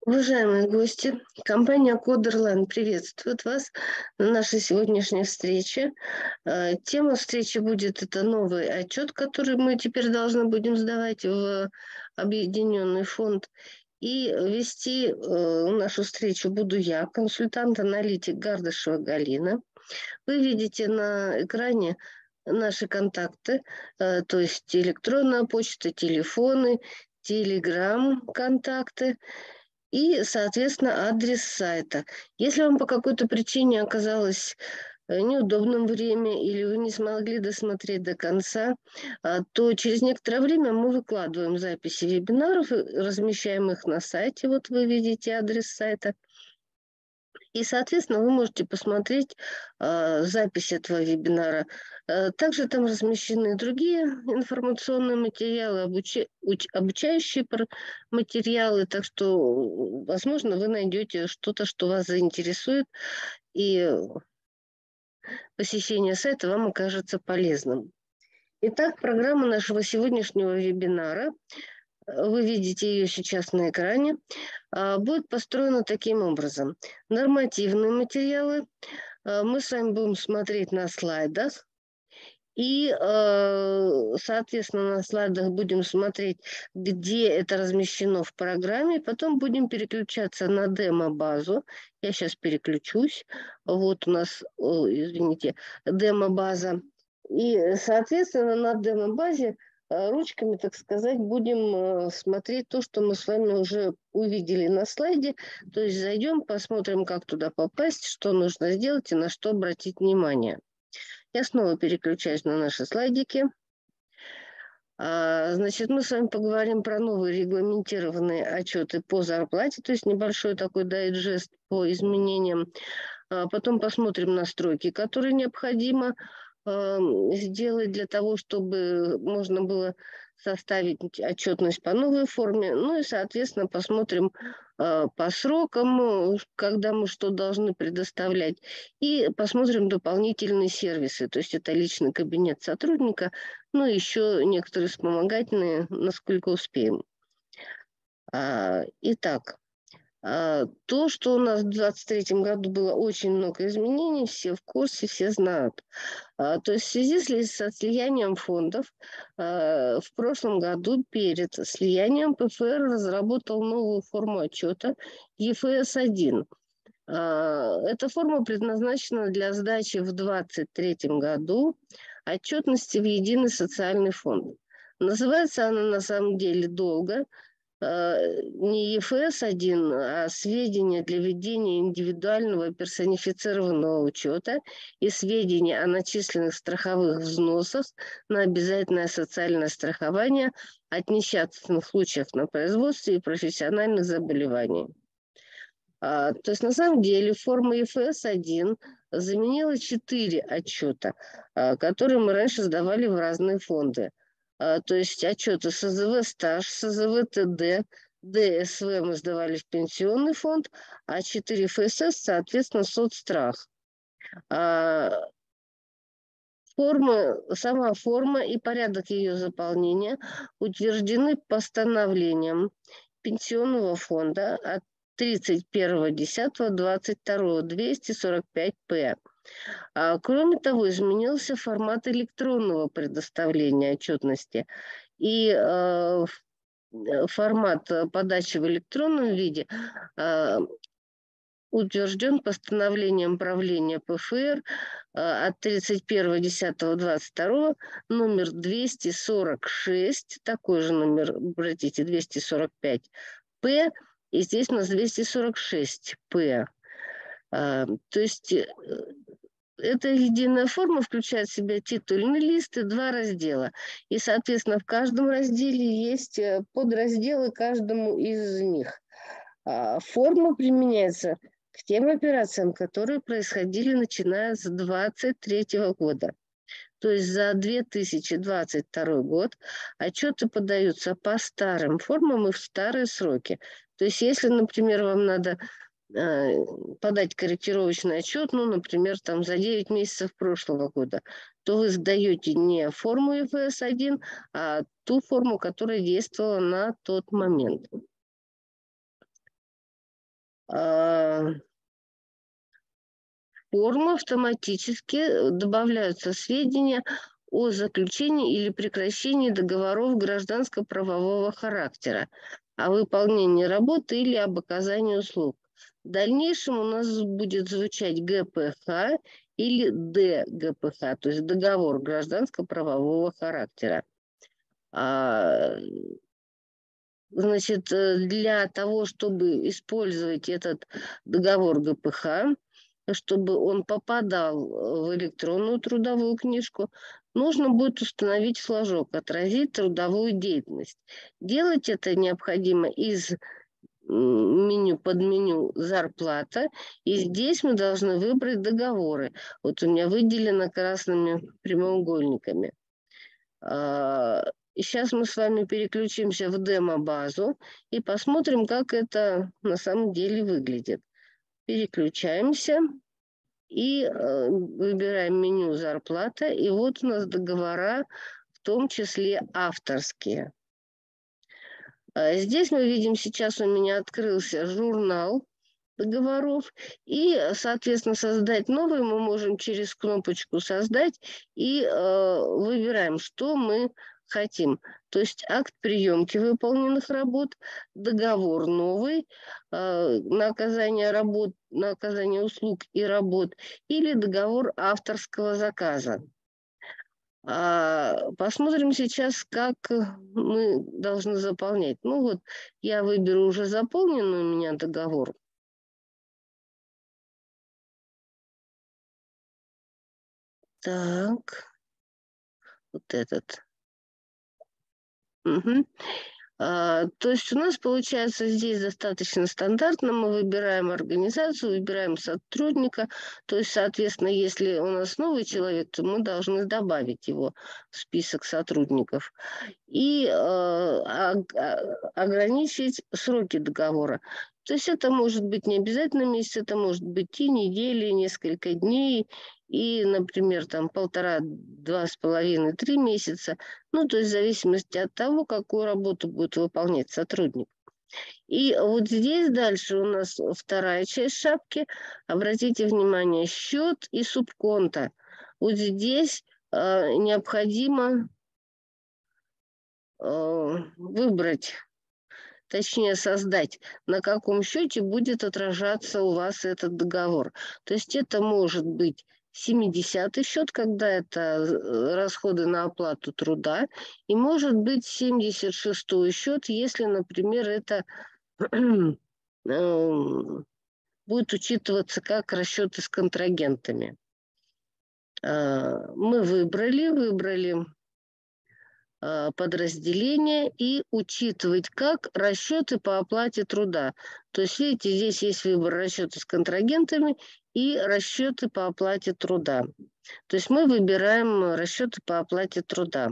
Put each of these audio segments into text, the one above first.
Уважаемые гости, компания Кодерлайн приветствует вас на нашей сегодняшней встрече. Тема встречи будет это новый отчет, который мы теперь должны будем сдавать в объединенный фонд. И вести нашу встречу буду я, консультант-аналитик Гардышева Галина. Вы видите на экране наши контакты, то есть электронная почта, телефоны, телеграм-контакты и, соответственно, адрес сайта. Если вам по какой-то причине оказалось неудобным время или вы не смогли досмотреть до конца, то через некоторое время мы выкладываем записи вебинаров, и размещаем их на сайте. Вот вы видите адрес сайта. И, соответственно, вы можете посмотреть запись этого вебинара. Также там размещены другие информационные материалы, обучающие материалы, так что, возможно, вы найдете что-то, что вас заинтересует, и посещение сайта вам окажется полезным. Итак, программа нашего сегодняшнего вебинара, вы видите ее сейчас на экране, будет построена таким образом. Нормативные материалы мы с вами будем смотреть на слайдах. И, соответственно, на слайдах будем смотреть, где это размещено в программе. Потом будем переключаться на демо-базу. Я сейчас переключусь. Вот у нас, извините, демо-база. И, соответственно, на демо-базе ручками, так сказать, будем смотреть то, что мы с вами уже увидели на слайде. То есть зайдем, посмотрим, как туда попасть, что нужно сделать и на что обратить внимание. Я снова переключаюсь на наши слайдики. Значит, мы с вами поговорим про новые регламентированные отчеты по зарплате, то есть небольшой такой дайджест по изменениям. Потом посмотрим настройки, которые необходимо сделать для того, чтобы можно было составить отчетность по новой форме. Ну и, соответственно, посмотрим по срокам, когда мы что должны предоставлять. И посмотрим дополнительные сервисы, то есть это личный кабинет сотрудника, ну и еще некоторые вспомогательные, насколько успеем. Итак, то, что у нас в 2023 году было очень много изменений, все в курсе, все знают. То есть в связи со слиянием фондов в прошлом году перед слиянием ПФР разработал новую форму отчета ЕФС-1. Эта форма предназначена для сдачи в 2023 году отчетности в единый социальный фонд. Называется она на самом деле долго, не ЕФС-1, а сведения для ведения индивидуального персонифицированного учета и сведения о начисленных страховых взносах на обязательное социальное страхование от несчастных случаев на производстве и профессиональных заболеваний. То есть на самом деле форма ЕФС-1 заменила 4 отчета, которые мы раньше сдавали в разные фонды. То есть отчеты СЗВ «Стаж», СЗВ «ТД», ДСВ мы сдавали в пенсионный фонд, а 4 ФСС, соответственно, соцстрах. Сама форма и порядок ее заполнения утверждены постановлением Пенсионного фонда от 31.10.22 245-П. Кроме того, изменился формат электронного предоставления отчетности. И формат подачи в электронном виде утвержден постановлением правления ПФР от 31.10.22 номер 246, такой же номер, обратите, 245-П, и здесь у нас 246-П. То есть эта единая форма включает в себя титульный лист и 2 раздела. И, соответственно, в каждом разделе есть подразделы каждому из них. Форма применяется к тем операциям, которые происходили начиная с 2023 года. То есть за 2022 год отчеты подаются по старым формам и в старые сроки. То есть если, например, вам надо подать корректировочный отчет, ну, например, там за 9 месяцев прошлого года, то вы сдаете не форму ЕФС-1, а ту форму, которая действовала на тот момент. формы автоматически добавляются сведения о заключении или прекращении договоров гражданско-правового характера, о выполнении работы или об оказании услуг. В дальнейшем у нас будет звучать ГПХ или ДГПХ, то есть договор гражданско-правового характера. Значит, для того, чтобы использовать этот договор ГПХ, чтобы он попадал в электронную трудовую книжку, нужно будет установить флажок «Отразить трудовую деятельность». Делать это необходимо из меню под меню «Зарплата». И здесь мы должны выбрать договоры. Вот у меня выделено красными прямоугольниками. И сейчас мы с вами переключимся в демо-базу и посмотрим, как это на самом деле выглядит. Переключаемся и выбираем меню «Зарплата». И вот у нас договора, в том числе авторские. Здесь мы видим, сейчас у меня открылся журнал договоров. И, соответственно, создать новый мы можем через кнопочку «Создать» и выбираем, что мы хотим. То есть акт приемки выполненных работ, договор новый, на оказание работ, на оказание услуг и работ или договор авторского заказа. Посмотрим сейчас, как мы должны заполнять. Ну вот, я выберу уже заполненный у меня договор. Так, вот этот. Угу. То есть у нас получается здесь достаточно стандартно. Мы выбираем организацию, выбираем сотрудника. То есть, соответственно, если у нас новый человек, то мы должны добавить его в список сотрудников. И ограничить сроки договора. То есть это может быть не обязательно месяц, это может быть и недели, и несколько дней, и, например, там 1,5, 2,5, 3 месяца. Ну, то есть в зависимости от того, какую работу будет выполнять сотрудник. И вот здесь дальше у нас вторая часть шапки. Обратите внимание, счет и субконто. Вот здесь необходимо выбрать, точнее создать, на каком счете будет отражаться у вас этот договор. То есть это может быть 70-й счет, когда это расходы на оплату труда, и может быть 76-й счет, если, например, это будет учитываться как расчеты с контрагентами. Мы выбрали подразделения и учитывать как расчеты по оплате труда. То есть, видите, здесь есть выбор расчеты с контрагентами и расчеты по оплате труда. То есть мы выбираем расчеты по оплате труда.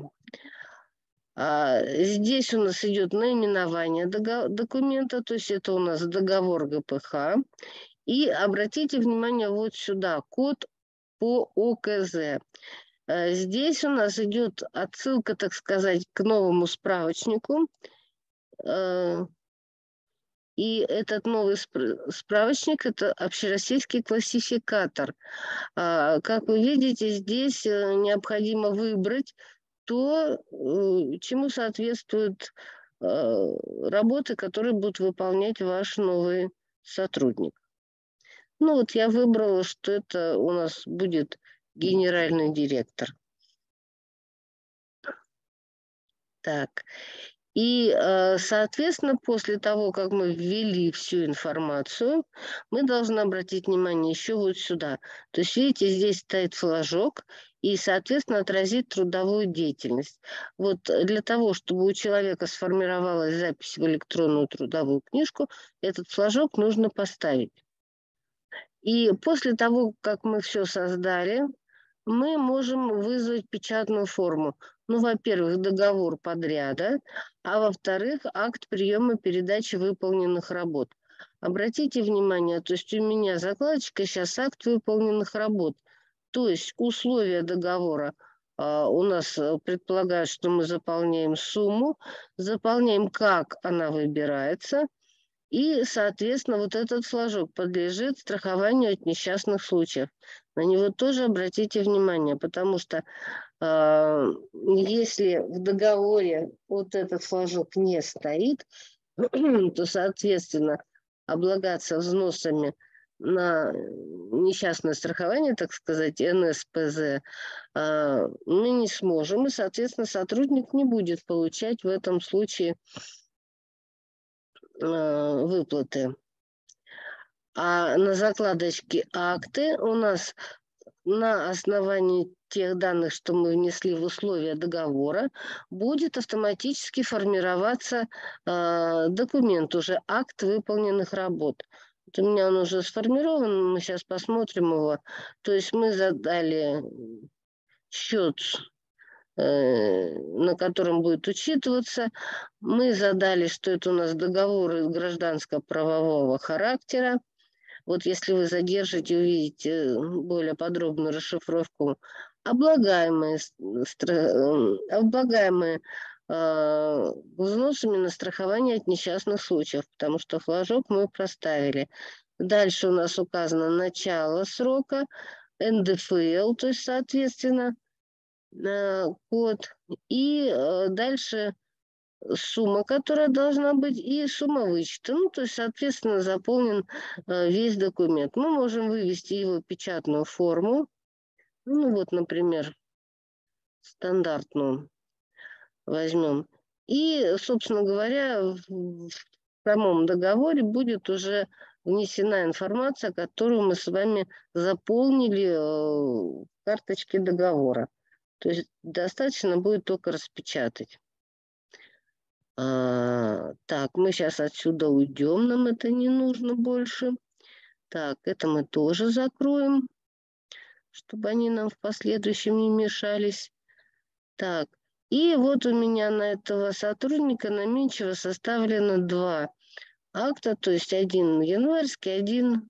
Здесь у нас идет наименование документа, то есть это у нас договор ГПХ. И обратите внимание вот сюда, код по ОКЗ. Здесь у нас идет отсылка, так сказать, к новому справочнику. И этот новый справочник – это общероссийский классификатор. Как вы видите, здесь необходимо выбрать то, чему соответствуют работы, которые будут выполнять ваш новый сотрудник. Ну вот я выбрала, что это у нас будет генеральный директор. Так. И, соответственно, после того, как мы ввели всю информацию, мы должны обратить внимание еще вот сюда. То есть, видите, здесь стоит флажок и, соответственно, отразит трудовую деятельность. Вот для того, чтобы у человека сформировалась запись в электронную трудовую книжку, этот флажок нужно поставить. И после того, как мы все создали, мы можем вызвать печатную форму. Ну, во-первых, договор подряда, а во-вторых, акт приема передачи выполненных работ. Обратите внимание, то есть у меня закладочка сейчас акт выполненных работ. То есть условия договора у нас предполагают, что мы заполняем сумму, заполняем, как она выбирается, И, соответственно, вот этот флажок подлежит страхованию от несчастных случаев. На него тоже обратите внимание, потому что если в договоре вот этот флажок не стоит, то, соответственно, облагаться взносами на несчастное страхование, так сказать, НСПЗ, мы не сможем, и, соответственно, сотрудник не будет получать в этом случае выплаты. А на закладочке акты у нас на основании тех данных, что мы внесли в условия договора, будет автоматически формироваться документ, уже акт выполненных работ. Вот у меня он уже сформирован, мы сейчас посмотрим его. То есть мы задали счет, на котором будет учитываться. Мы задали, что это у нас договоры гражданско-правового характера. Вот если вы задержите, увидите более подробную расшифровку, облагаемые, облагаемые взносами на страхование от несчастных случаев, потому что флажок мы проставили. Дальше у нас указано начало срока, НДФЛ, то есть, соответственно, код. И дальше сумма, которая должна быть, и сумма вычета. Ну, то есть, соответственно, заполнен весь документ. Мы можем вывести его в печатную форму. Ну, вот, например, стандартную возьмем. И, собственно говоря, в самом договоре будет уже внесена информация, которую мы с вами заполнили в карточке договора. То есть достаточно будет только распечатать. Так, мы сейчас отсюда уйдем, нам это не нужно больше. Так, это мы тоже закроем, чтобы они нам в последующем не мешались. Так, и вот у меня на этого сотрудника наменчиво составлено 2 акта, то есть один январский, один,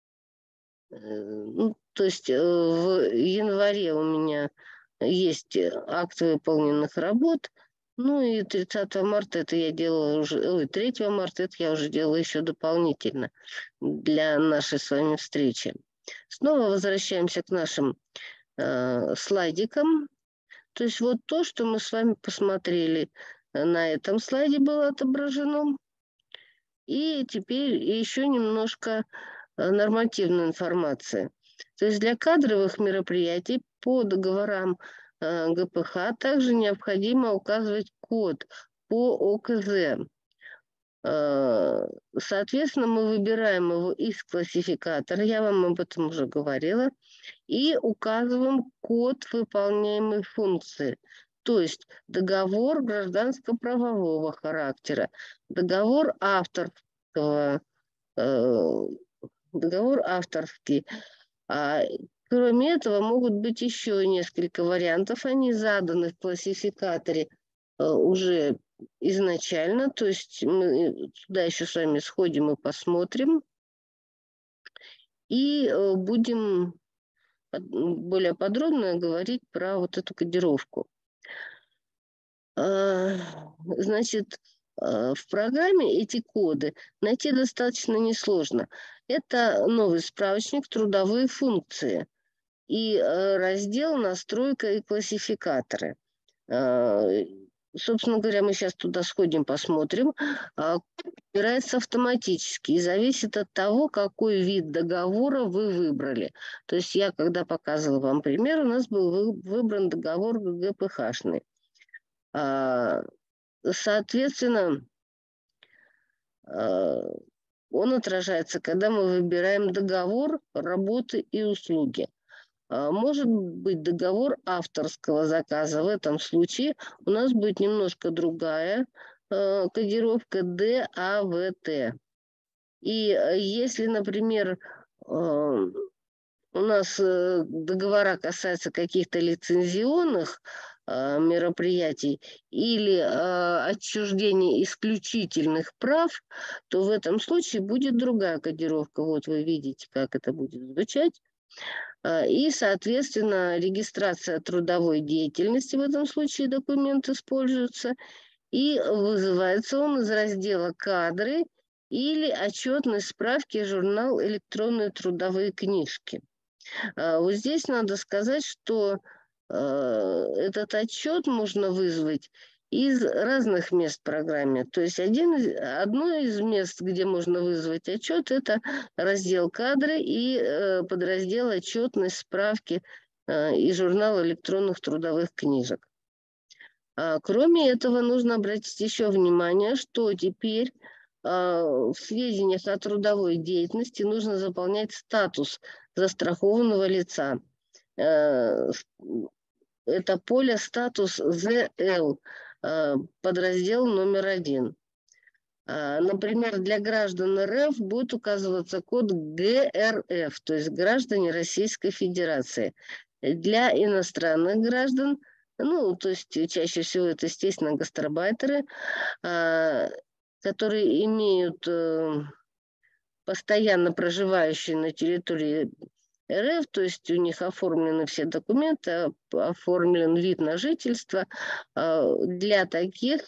ну, то есть в январе у меня есть акт выполненных работ, ну и 30 марта это я делала уже, ой, 3 марта это я уже делала еще дополнительно для нашей с вами встречи. Снова возвращаемся к нашим слайдикам. То есть вот то, что мы с вами посмотрели, на этом слайде было отображено. И теперь еще немножко нормативной информации. То есть для кадровых мероприятий по договорам ГПХ также необходимо указывать код по ОКЗ. Соответственно, мы выбираем его из классификатора, я вам об этом уже говорила, и указываем код выполняемой функции. То есть договор гражданско-правового характера, договор авторского, договор авторский. Кроме этого, могут быть еще несколько вариантов. Они заданы в классификаторе уже изначально. То есть мы туда еще с вами сходим и посмотрим. И будем более подробно говорить про вот эту кодировку. Значит, в программе эти коды найти достаточно несложно. Это новый справочник «Трудовые функции» и раздел «Настройка и классификаторы». Собственно говоря, мы сейчас туда сходим, посмотрим. Убирается автоматически и зависит от того, какой вид договора вы выбрали. То есть я, когда показывала вам пример, у нас был выбран договор ГПХшный. Соответственно, он отражается, когда мы выбираем договор работы и услуги. Может быть договор авторского заказа. В этом случае у нас будет немножко другая кодировка ДАВТ. И если, например, у нас договора касаются каких-то лицензионных мероприятий или отчуждения исключительных прав, то в этом случае будет другая кодировка. Вот вы видите, как это будет звучать. И, соответственно, регистрация трудовой деятельности, в этом случае документ используется, и вызывается он из раздела «Кадры» или отчетные справки, журнал «Электронные трудовые книжки». Вот здесь надо сказать, что этот отчет можно вызвать из разных мест в программе. То есть одно из мест, где можно вызвать отчет, это раздел «Кадры» и подраздел «Отчетность, справки» и журнал электронных трудовых книжек. Кроме этого, нужно обратить еще внимание, что теперь в сведениях о трудовой деятельности нужно заполнять статус застрахованного лица. Это поле статус ЗЛ, подраздел номер 1. Например, для граждан РФ будет указываться код ГРФ, то есть граждане Российской Федерации. Для иностранных граждан, ну, то есть чаще всего это, естественно, гастарбайтеры, которые имеют постоянно проживающие на территории РФ, то есть у них оформлены все документы, оформлен вид на жительство. Для таких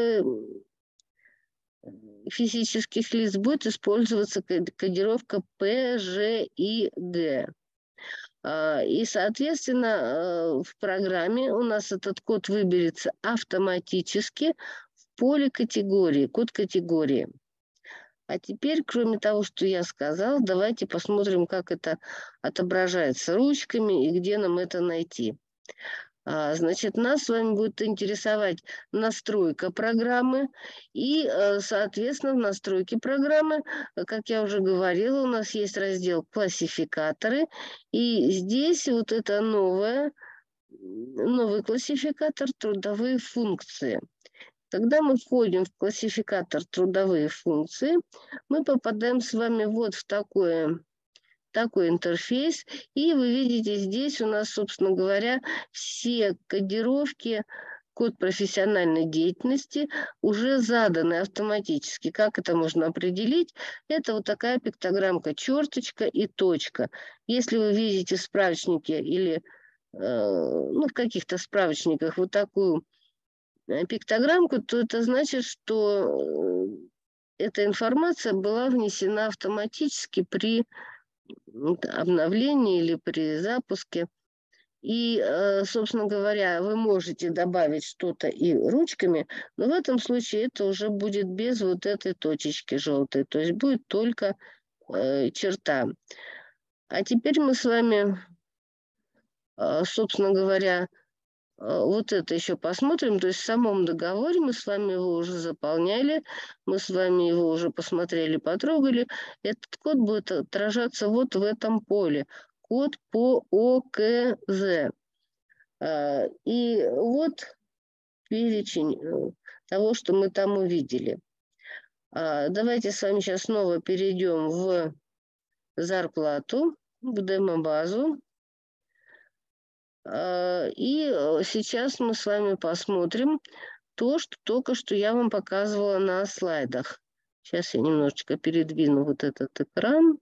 физических лиц будет использоваться кодировка ПЖИГ. И, соответственно, в программе у нас этот код выберется автоматически в поле категории, код категории. А теперь, кроме того, что я сказала, давайте посмотрим, как это отображается ручками и где нам это найти. Значит, нас с вами будет интересовать настройка программы. И, соответственно, в настройке программы, как я уже говорила, у нас есть раздел «Классификаторы». И здесь вот это новый классификатор «Трудовые функции». Когда мы входим в классификатор «Трудовые функции», мы попадаем с вами вот в такой интерфейс. И вы видите, здесь у нас, собственно говоря, все кодировки, код профессиональной деятельности уже заданы автоматически. Как это можно определить? Это вот такая пиктограммка, черточка и точка. Если вы видите в справочнике или в каких-то справочниках вот такую пиктограммку, то это значит, что эта информация была внесена автоматически при обновлении или при запуске. И, собственно говоря, вы можете добавить что-то и ручками, но в этом случае это уже будет без вот этой точечки желтой, то есть будет только черта. А теперь мы с вами, собственно говоря, вот это еще посмотрим. То есть в самом договоре мы с вами его уже заполняли, мы с вами его уже посмотрели, потрогали. Этот код будет отражаться вот в этом поле. Код по ОКЗ. И вот перечень того, что мы там увидели. Давайте с вами сейчас снова перейдем в зарплату, в демобазу. И сейчас мы с вами посмотрим то, что только что я вам показывала на слайдах. Сейчас я немножечко передвину вот этот экран,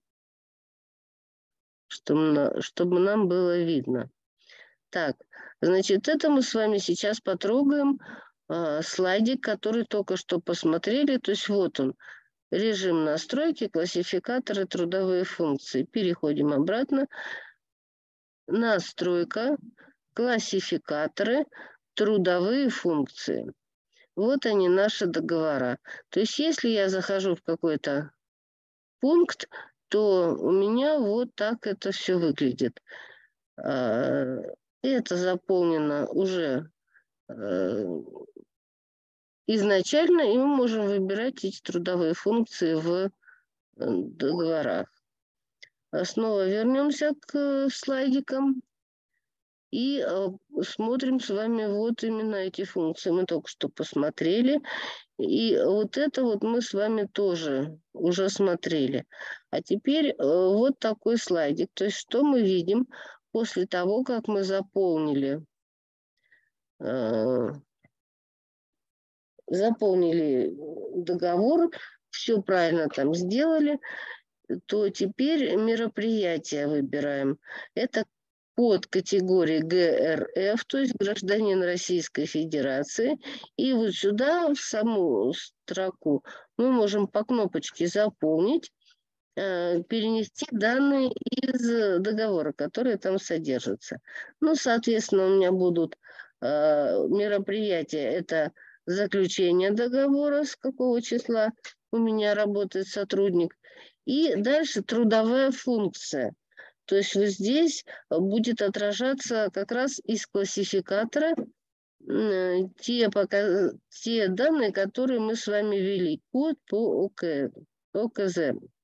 чтобы нам было видно. Так, значит, это мы с вами сейчас потрогаем слайдик, который только что посмотрели. То есть вот он, режим настройки, классификаторы, трудовые функции. Переходим обратно. Настройка, классификаторы, трудовые функции. Вот они, наши договора. То есть если я захожу в какой-то пункт, то у меня вот так это все выглядит. Это заполнено уже изначально, и мы можем выбирать эти трудовые функции в договорах. Снова вернемся к слайдикам и смотрим с вами вот именно эти функции. Мы только что посмотрели. И вот это вот мы с вами тоже уже смотрели. А теперь вот такой слайдик. То есть что мы видим после того, как мы заполнили договор, все правильно там сделали, то теперь мероприятия выбираем. Это под категорией ГРФ, то есть гражданин Российской Федерации. И вот сюда, в саму строку, мы можем по кнопочке «Заполнить», перенести данные из договора, которые там содержатся. Ну, соответственно, у меня будут мероприятия, это заключение договора, с какого числа у меня работает сотрудник, и дальше трудовая функция. То есть вот здесь будет отражаться как раз из классификатора те данные, которые мы с вами ввели, код по ОКЗ.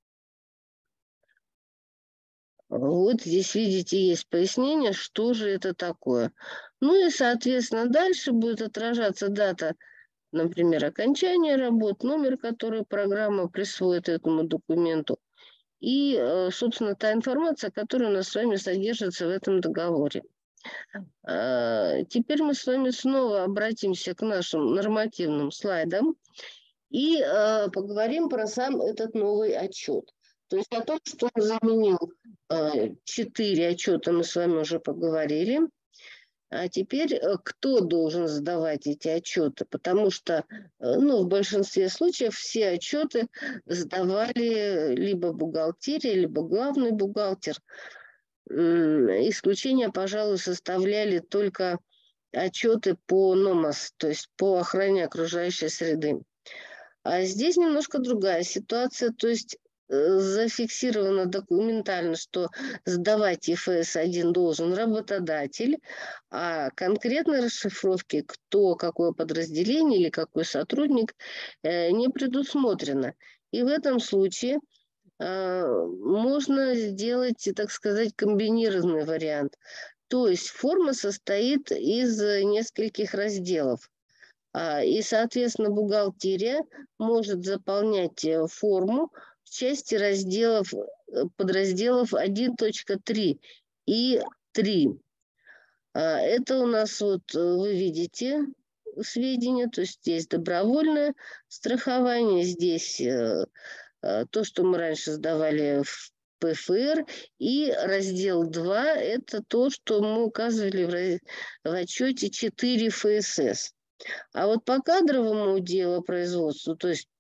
Вот здесь, видите, есть пояснение, что же это такое. Ну и, соответственно, дальше будет отражаться дата, например, окончания работ, номер, который программа присвоит этому документу, и, собственно, та информация, которая у нас с вами содержится в этом договоре. Теперь мы с вами снова обратимся к нашим нормативным слайдам и поговорим про сам этот новый отчет. То есть о том, что он заменил 4 отчета, мы с вами уже поговорили. А теперь кто должен сдавать эти отчеты? Потому что в большинстве случаев все отчеты сдавали либо бухгалтерия, либо главный бухгалтер. Исключение, пожалуй, составляли только отчеты по НОМАС, то есть по охране окружающей среды. А здесь немножко другая ситуация, то есть зафиксировано документально, что сдавать ИФС-1 должен работодатель, а конкретной расшифровки, кто, какое подразделение или какой сотрудник, не предусмотрено. И в этом случае можно сделать, так сказать, комбинированный вариант. То есть форма состоит из нескольких разделов. И, соответственно, бухгалтерия может заполнять форму в части подразделов 1.3 и 3. Это у нас, вот вы видите сведения, то есть здесь добровольное страхование, здесь то, что мы раньше сдавали в ПФР, и раздел 2 – это то, что мы указывали в отчете 4 ФСС. А вот по кадровому делопроизводству, то есть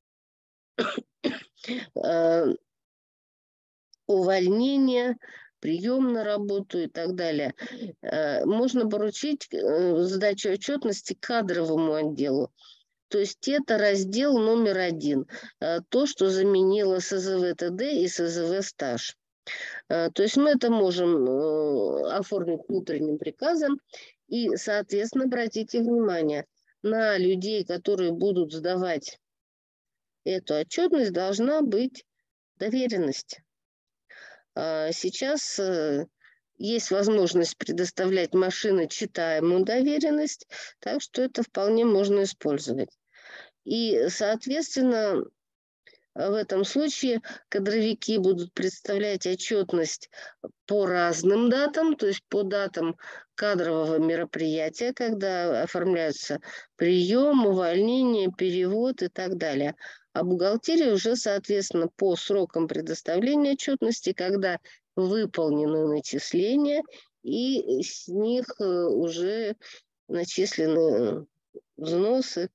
увольнение, прием на работу и так далее, можно поручить задачу отчетности кадровому отделу. То есть это раздел номер 1, то, что заменило СЗВ ТД и СЗВ стаж. То есть мы это можем оформить внутренним приказом. И, соответственно, обратите внимание, на людей, которые будут сдавать эту отчетность, должна быть доверенность. Сейчас есть возможность предоставлять машиночитаемую доверенность, так что это вполне можно использовать. И, соответственно, в этом случае кадровики будут представлять отчетность по разным датам, то есть по датам кадрового мероприятия, когда оформляются прием, увольнение, перевод и так далее. А бухгалтерия уже, соответственно, по срокам предоставления отчетности, когда выполнены начисления, и с них уже начислены взносы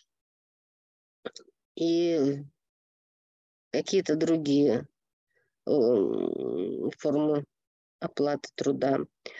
и какие-то другие формы оплаты труда.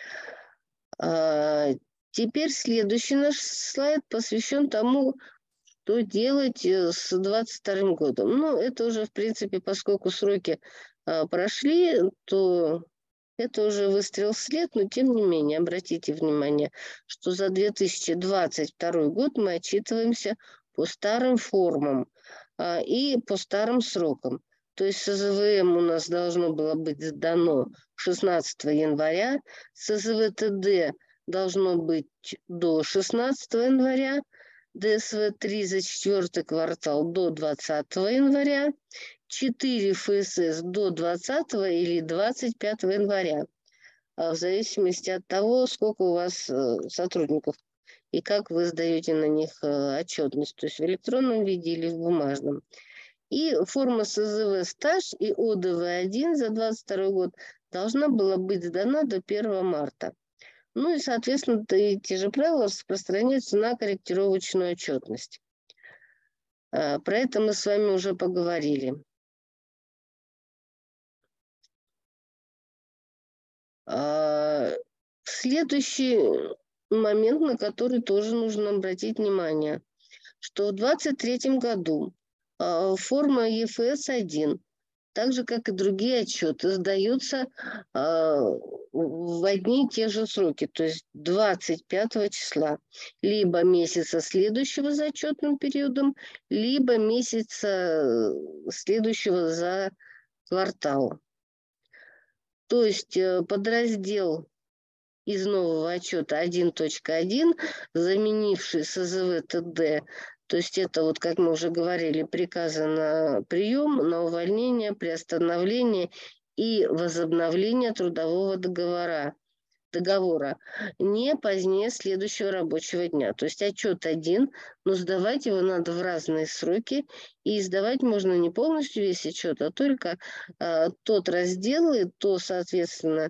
Теперь следующий наш слайд посвящен тому, что делать с 2022 годом. Ну, это уже, в принципе, поскольку сроки прошли, то это уже выстрел вслед, но тем не менее, обратите внимание, что за 2022 год мы отчитываемся по старым формам и по старым срокам. То есть СЗВМ у нас должно было быть сдано 16 января, СЗВ-ТД должно быть до 16 января, ДСВ-3 за 4 квартал до 20 января, 4 ФСС до 20 или 25 января, в зависимости от того, сколько у вас сотрудников и как вы сдаете на них отчетность, то есть в электронном виде или в бумажном. И форма СЗВ стаж и ОДВ-1 за 2022 год должна была быть сдана до 1 марта. Ну и, соответственно, эти же правила распространяются на корректировочную отчетность. Про это мы с вами уже поговорили. Следующий момент, на который тоже нужно обратить внимание, что в 2023 году форма ЕФС-1, так же, как и другие отчеты, сдаются в одни и те же сроки, то есть 25 числа, либо месяца следующего за отчетным периодом, либо месяца следующего за квартал. То есть подраздел из нового отчета 1.1, заменивший СЗВ ТД, то есть это, вот, как мы уже говорили, приказы на прием, на увольнение, приостановление и возобновление трудового договора не позднее следующего рабочего дня. То есть отчет один, но сдавать его надо в разные сроки, и сдавать можно не полностью весь отчет, а только тот раздел и то, соответственно,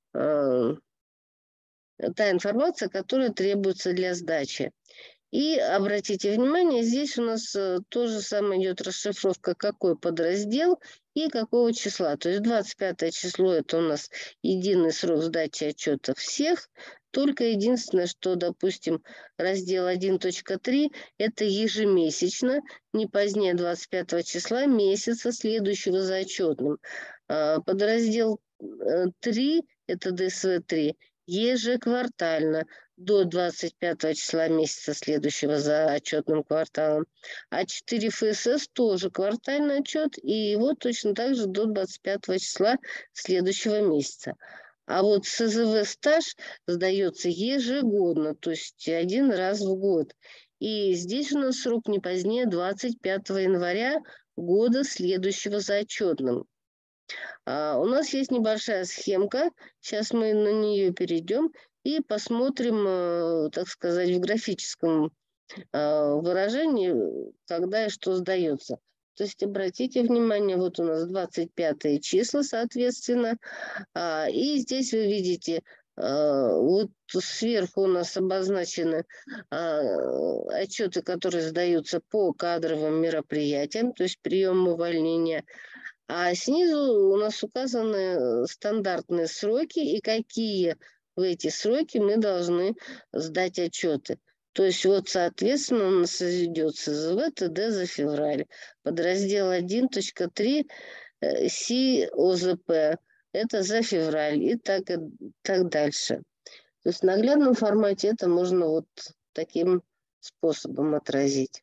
та информация, которая требуется для сдачи. И обратите внимание, здесь у нас то же самое идет расшифровка, какой подраздел и какого числа. То есть 25 число – это у нас единый срок сдачи отчета всех. Только единственное, что, допустим, раздел 1.3 – это ежемесячно, не позднее 25 числа месяца, следующего за отчетным. Подраздел 3 – это ДСВ-3 – ежеквартально до 25 числа месяца следующего за отчетным кварталом. А 4 ФСС тоже квартальный отчет, и его точно так же до 25 числа следующего месяца. А вот СЗВ стаж сдается ежегодно, то есть один раз в год. И здесь у нас срок не позднее 25 января года следующего за отчетным. У нас есть небольшая схемка, сейчас мы на нее перейдем и посмотрим, так сказать, в графическом выражении, когда и что сдается. То есть обратите внимание, вот у нас 25 числа, соответственно, и здесь вы видите, вот сверху у нас обозначены отчеты, которые сдаются по кадровым мероприятиям, то есть прием увольнения. А снизу у нас указаны стандартные сроки и какие в эти сроки мы должны сдать отчеты. То есть вот, соответственно, у нас идет СЗВ ТД за февраль. Подраздел 1.3 СИОЗП. Это за февраль и так дальше. То есть в наглядном формате это можно вот таким способом отразить.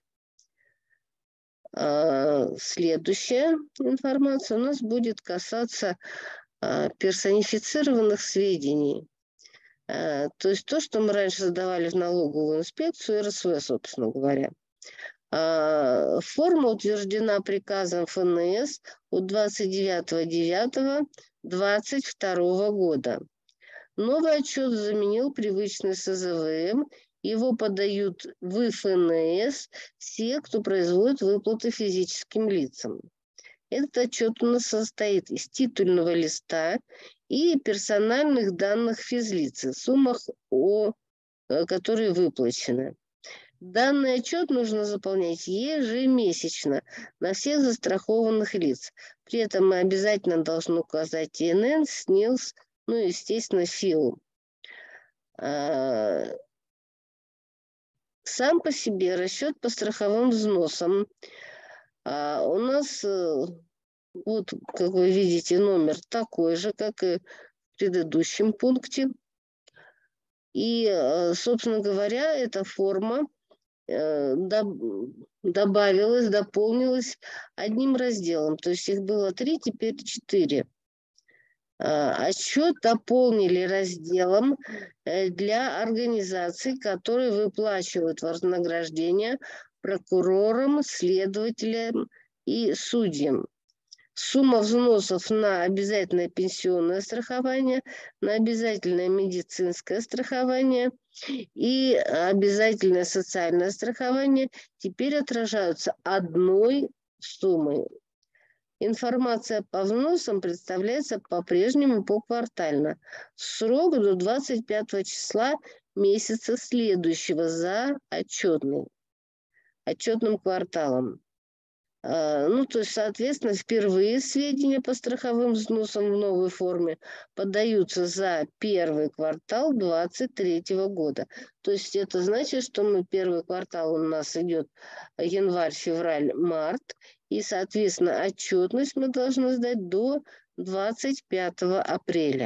Следующая информация у нас будет касаться персонифицированных сведений. То есть то, что мы раньше сдавали в налоговую инспекцию, РСВ, собственно говоря. Форма утверждена приказом ФНС от 29.09.2022 года. Новый отчет заменил привычный СЗВМ. Его подают в ФНС все, кто производит выплаты физическим лицам. Этот отчет у нас состоит из титульного листа и персональных данных физлиц, суммах, которые выплачены. Данный отчет нужно заполнять ежемесячно на всех застрахованных лиц. При этом мы обязательно должны указать ИНН, СНИЛС, ну и, естественно, ФИО. Сам по себе расчет по страховым взносам. У нас, вот, как вы видите, номер такой же, как и в предыдущем пункте. И, собственно говоря, эта форма добавилась, дополнилась одним разделом. То есть их было 3, теперь 4. Отчет дополнили разделом для организаций, которые выплачивают вознаграждения прокурорам, следователям и судьям. Сумма взносов на обязательное пенсионное страхование, на обязательное медицинское страхование и обязательное социальное страхование теперь отражаются одной суммой. Информация по взносам представляется по-прежнему поквартально. Срок до 25 числа месяца следующего за отчетным кварталом. Ну, то есть, соответственно, впервые сведения по страховым взносам в новой форме подаются за первый квартал 2023 года. То есть это значит, что первый квартал у нас идет январь, февраль, март, и, соответственно, отчетность мы должны сдать до 25 апреля.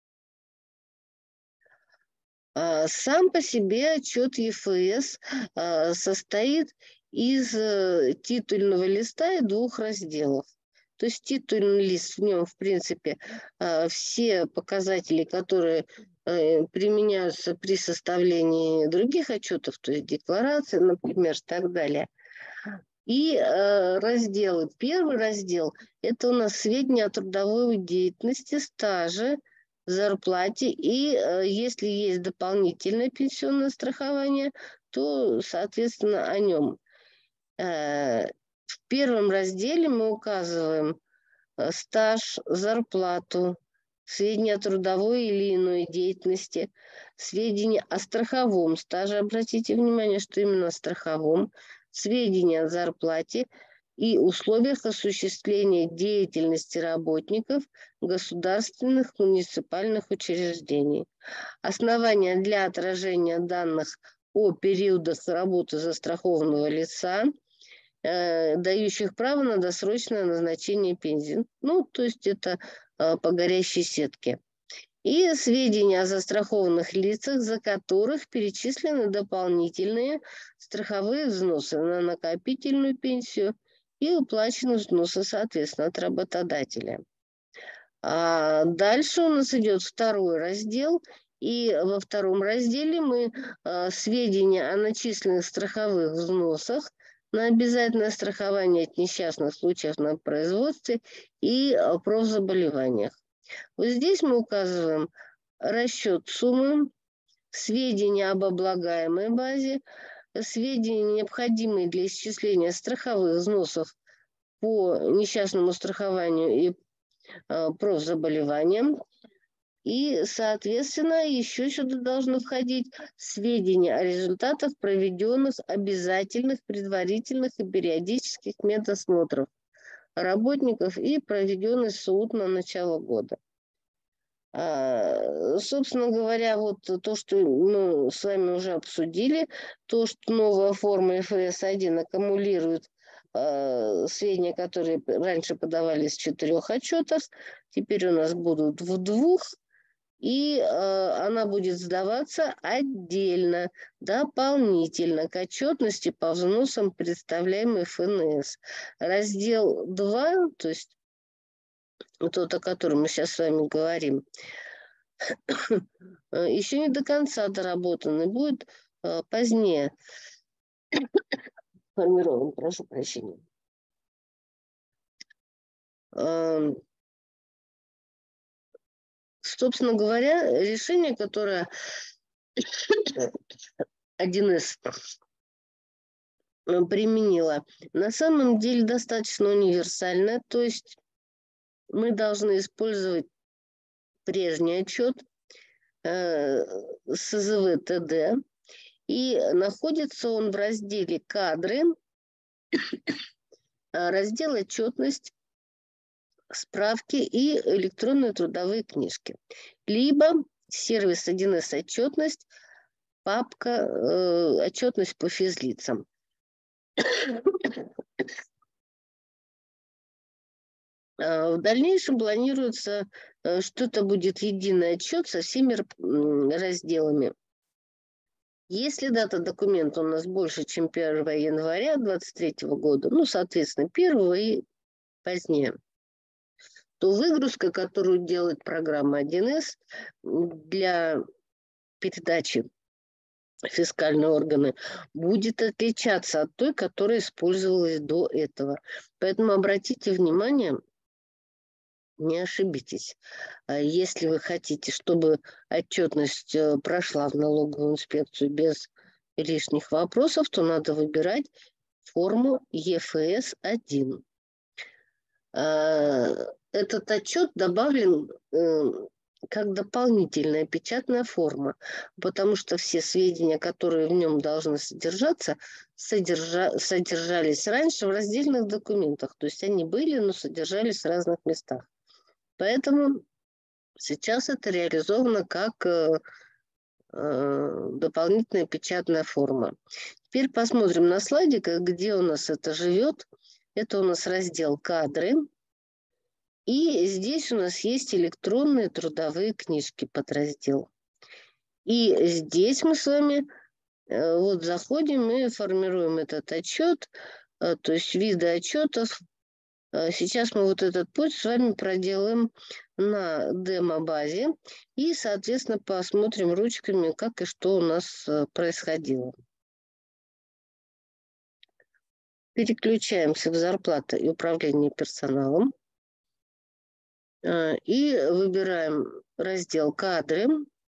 Сам по себе отчет ЕФС состоит из титульного листа и 2 разделов. То есть титульный лист, в нем, в принципе, все показатели, которые применяются при составлении других отчетов, то есть декларации, например, и так далее. И разделы. Первый раздел – это у нас сведения о трудовой деятельности, стаже, зарплате. И если есть дополнительное пенсионное страхование, то, соответственно, о нем. В первом разделе мы указываем стаж, зарплату, сведения о трудовой или иной деятельности, сведения о страховом стаже. Обратите внимание, что именно о страховом, сведения о зарплате и условиях осуществления деятельности работников государственных муниципальных учреждений. Основания для отражения данных о периодах работы застрахованного лица, дающих право на досрочное назначение пенсии. Ну, то есть это по горящей сетке. И сведения о застрахованных лицах, за которых перечислены дополнительные страховые взносы на накопительную пенсию и уплачены взносы, соответственно, от работодателя. А дальше у нас идет второй раздел, и во втором разделе мы сведения о начисленных страховых взносах на обязательное страхование от несчастных случаев на производстве и профзаболеваниях. Вот здесь мы указываем расчет суммы, сведения об облагаемой базе, сведения, необходимые для исчисления страховых взносов по несчастному страхованию и профзаболеваниям. И, соответственно, еще сюда должны входить сведения о результатах проведенных обязательных, предварительных и периодических медосмотров работников и проведенный суд на начало года. Собственно говоря, вот то, что мы с вами уже обсудили, то, что новая форма ФС-1 аккумулирует сведения, которые раньше подавались в 4 отчетах, теперь у нас будут в 2, и она будет сдаваться отдельно, дополнительно к отчетности по взносам, представляемой ФНС. Раздел 2, то есть тот, о котором мы сейчас с вами говорим, еще не до конца доработан и будет позднее формирован, прошу прощения. Собственно говоря, решение, которое 1С применила, на самом деле достаточно универсальное, то есть мы должны использовать прежний отчет СЗВ ТД, и находится он в разделе «Кадры», раздел «Отчетность», «Справки» и «Электронные трудовые книжки». Либо сервис 1С «Отчетность», папка «Отчетность по физлицам». В дальнейшем планируется, что это будет единый отчет со всеми разделами. Если дата документа у нас больше, чем 1 января 2023 года, ну, соответственно, 1 и позднее, то выгрузка, которую делает программа 1С для передачи в фискальные органы, будет отличаться от той, которая использовалась до этого. Поэтому обратите внимание, не ошибитесь. Если вы хотите, чтобы отчетность прошла в налоговую инспекцию без лишних вопросов, то надо выбирать форму ЕФС-1. этот отчет добавлен как дополнительная печатная форма, потому что все сведения, которые в нем должны содержаться, содержались раньше в раздельных документах. То есть они были, но содержались в разных местах. Поэтому сейчас это реализовано как дополнительная печатная форма. Теперь посмотрим на слайдиках, где у нас это живет. Это у нас раздел «Кадры». И здесь у нас есть электронные трудовые книжки, подраздел. И здесь мы с вами вот заходим и формируем этот отчет, то есть виды отчетов. Сейчас мы вот этот путь с вами проделаем на демо-базе и, соответственно, посмотрим ручками, как и что у нас происходило. Переключаемся в зарплаты и управление персоналом. И выбираем раздел «Кадры».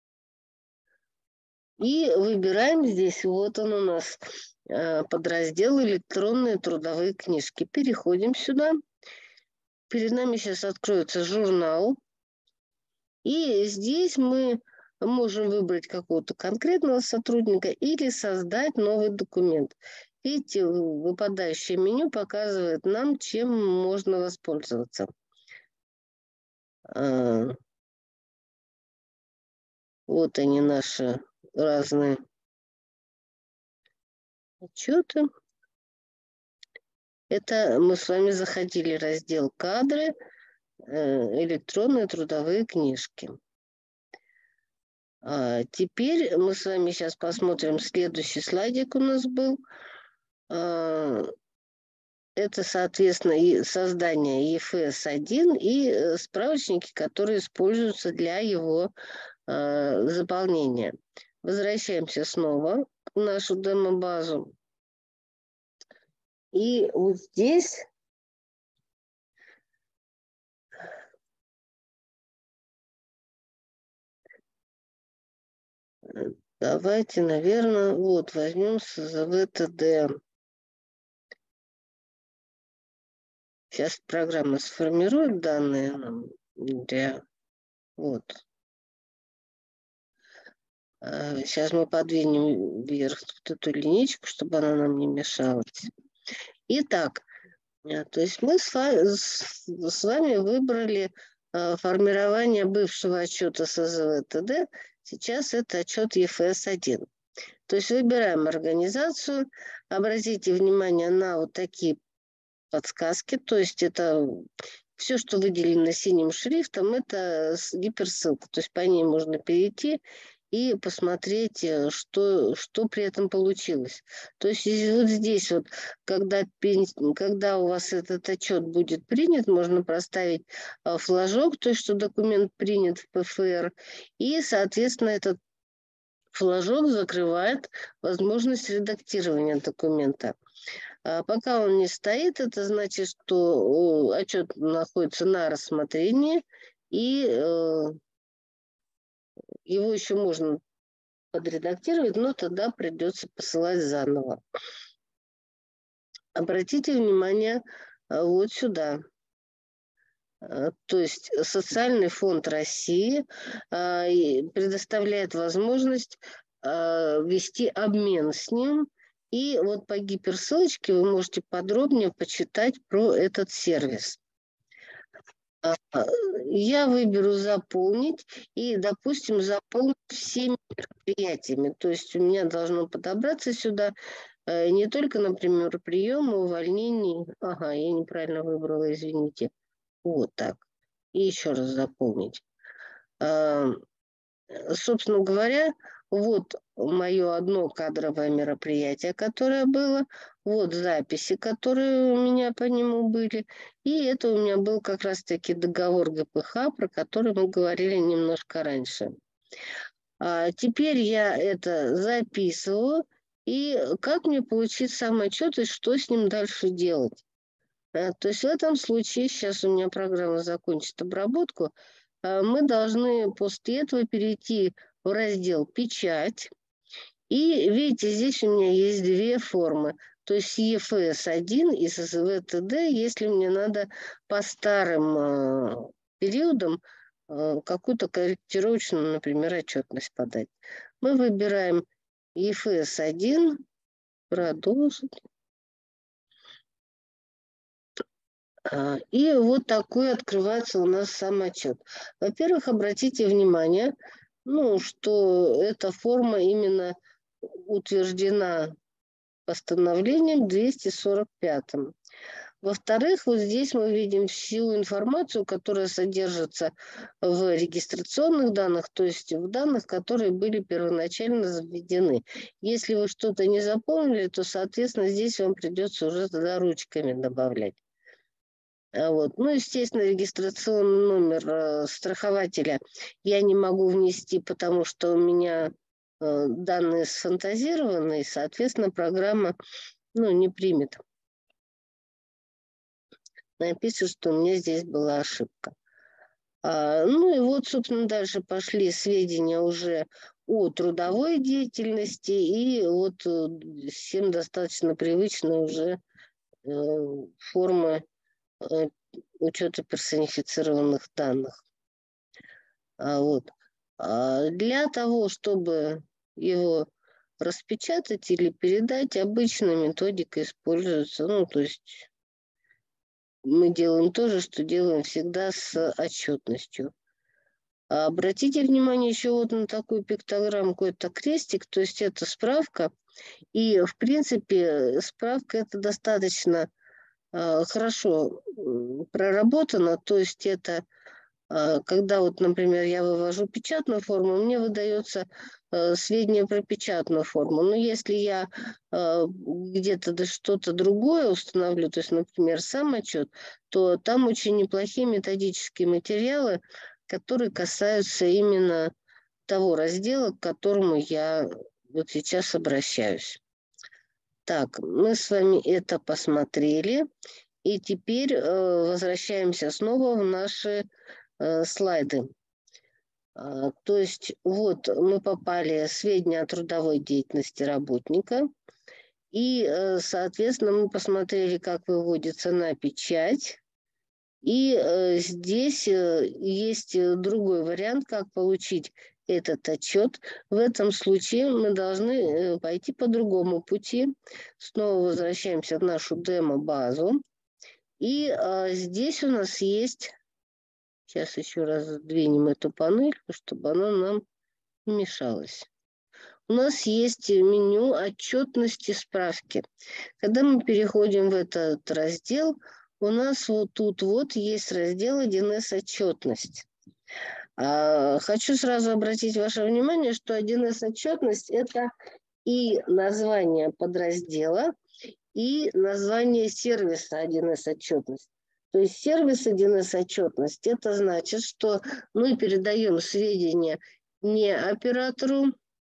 И выбираем здесь, вот он у нас, подраздел «Электронные трудовые книжки». Переходим сюда. Перед нами сейчас откроется журнал. И здесь мы можем выбрать какого-то конкретного сотрудника или создать новый документ. Видите, выпадающее меню показывает нам, чем можно воспользоваться. Вот они, наши разные отчеты. Это мы с вами заходили в раздел «Кадры», электронные трудовые книжки. Теперь мы с вами сейчас посмотрим, следующий слайдик у нас был. Это, соответственно, и создание ЕФС-1 и справочники, которые используются для его заполнения. Возвращаемся снова в нашу демо-базу. И вот здесь давайте, наверное, вот возьмем ВТД. Сейчас программа сформирует данные нам для... Вот. Сейчас мы подвинем вверх вот эту линейку, чтобы она нам не мешалась. Итак, то есть мы с вами выбрали формирование бывшего отчета СЗВТД. Сейчас это отчет ЕФС-1. То есть выбираем организацию. Обратите внимание на вот такие подсказки. То есть это все, что выделено синим шрифтом, это гиперссылка. То есть по ней можно перейти и посмотреть, что при этом получилось. То есть вот здесь вот, когда у вас этот отчет будет принят, можно проставить флажок, то есть что документ принят в ПФР, и, соответственно, этот флажок закрывает возможность редактирования документа. Пока он не стоит, это значит, что отчет находится на рассмотрении, и его еще можно подредактировать, но тогда придется посылать заново. Обратите внимание вот сюда. То есть Социальный фонд России предоставляет возможность вести обмен с ним. И вот по гиперссылочке вы можете подробнее почитать про этот сервис. Я выберу «Заполнить» и, допустим, заполнить всеми мероприятиями. То есть у меня должно подобраться сюда не только, например, приемы, увольнений. Ага, я неправильно выбрала, извините. Вот так. И еще раз «Заполнить». Собственно говоря, вот мое одно кадровое мероприятие, которое было, вот записи, которые у меня по нему были, и это у меня был как раз-таки договор ГПХ, про который мы говорили немножко раньше. Теперь я это записываю, и как мне получить сам отчет, и что с ним дальше делать. То есть в этом случае, сейчас у меня программа закончит обработку, мы должны после этого перейти в раздел «Печать». И видите, здесь у меня есть две формы. то есть ЕФС-1 и СВТД, если мне надо по старым периодам какую-то корректировочную, например, отчетность подать. Мы выбираем ЕФС-1, продолжить. И вот такой открывается у нас сам отчет. Во-первых, обратите внимание, что эта форма именно утверждена постановлением 245. Во-вторых, вот здесь мы видим всю информацию, которая содержится в регистрационных данных, то есть в данных, которые были первоначально заведены. Если вы что-то не запомнили, то, соответственно, здесь вам придется уже тогда ручками добавлять. Вот. Естественно, регистрационный номер страхователя я не могу внести, потому что у меня данные сфантазированы, и, соответственно, программа не примет. Напишет, что у меня здесь была ошибка. И вот, собственно, дальше пошли сведения уже о трудовой деятельности, и вот всем достаточно привычны уже формы учета персонифицированных данных. Для того, чтобы его распечатать или передать, обычно методика используется, то есть мы делаем то же, что делаем всегда с отчетностью. Обратите внимание еще вот на такую пиктограммку, это крестик, то есть это справка. И, в принципе, справка это достаточно хорошо проработана, то есть это когда вот, например, я вывожу печатную форму, мне выдается сведения про печатную форму. Но если я где-то что-то другое установлю, то есть, например, сам отчет, то там очень неплохие методические материалы, которые касаются именно того раздела, к которому я вот сейчас обращаюсь. Так, мы с вами это посмотрели. И теперь возвращаемся снова в наши слайды. То есть вот мы попали в сведения о трудовой деятельности работника. И, соответственно, мы посмотрели, как выводится на печать. И здесь есть другой вариант, как получить этот отчет. В этом случае мы должны пойти по другому пути. Снова возвращаемся в нашу демо-базу. И здесь у нас есть... Сейчас еще раз сдвинем эту панель, чтобы она нам не мешалась. У нас есть меню отчетности справки. Когда мы переходим в этот раздел, у нас вот тут вот есть раздел 1С отчетность. Хочу сразу обратить ваше внимание, что 1С отчетность это и название подраздела, и название сервиса 1С отчетность. То есть сервис 1С отчетность это значит, что мы передаем сведения не оператору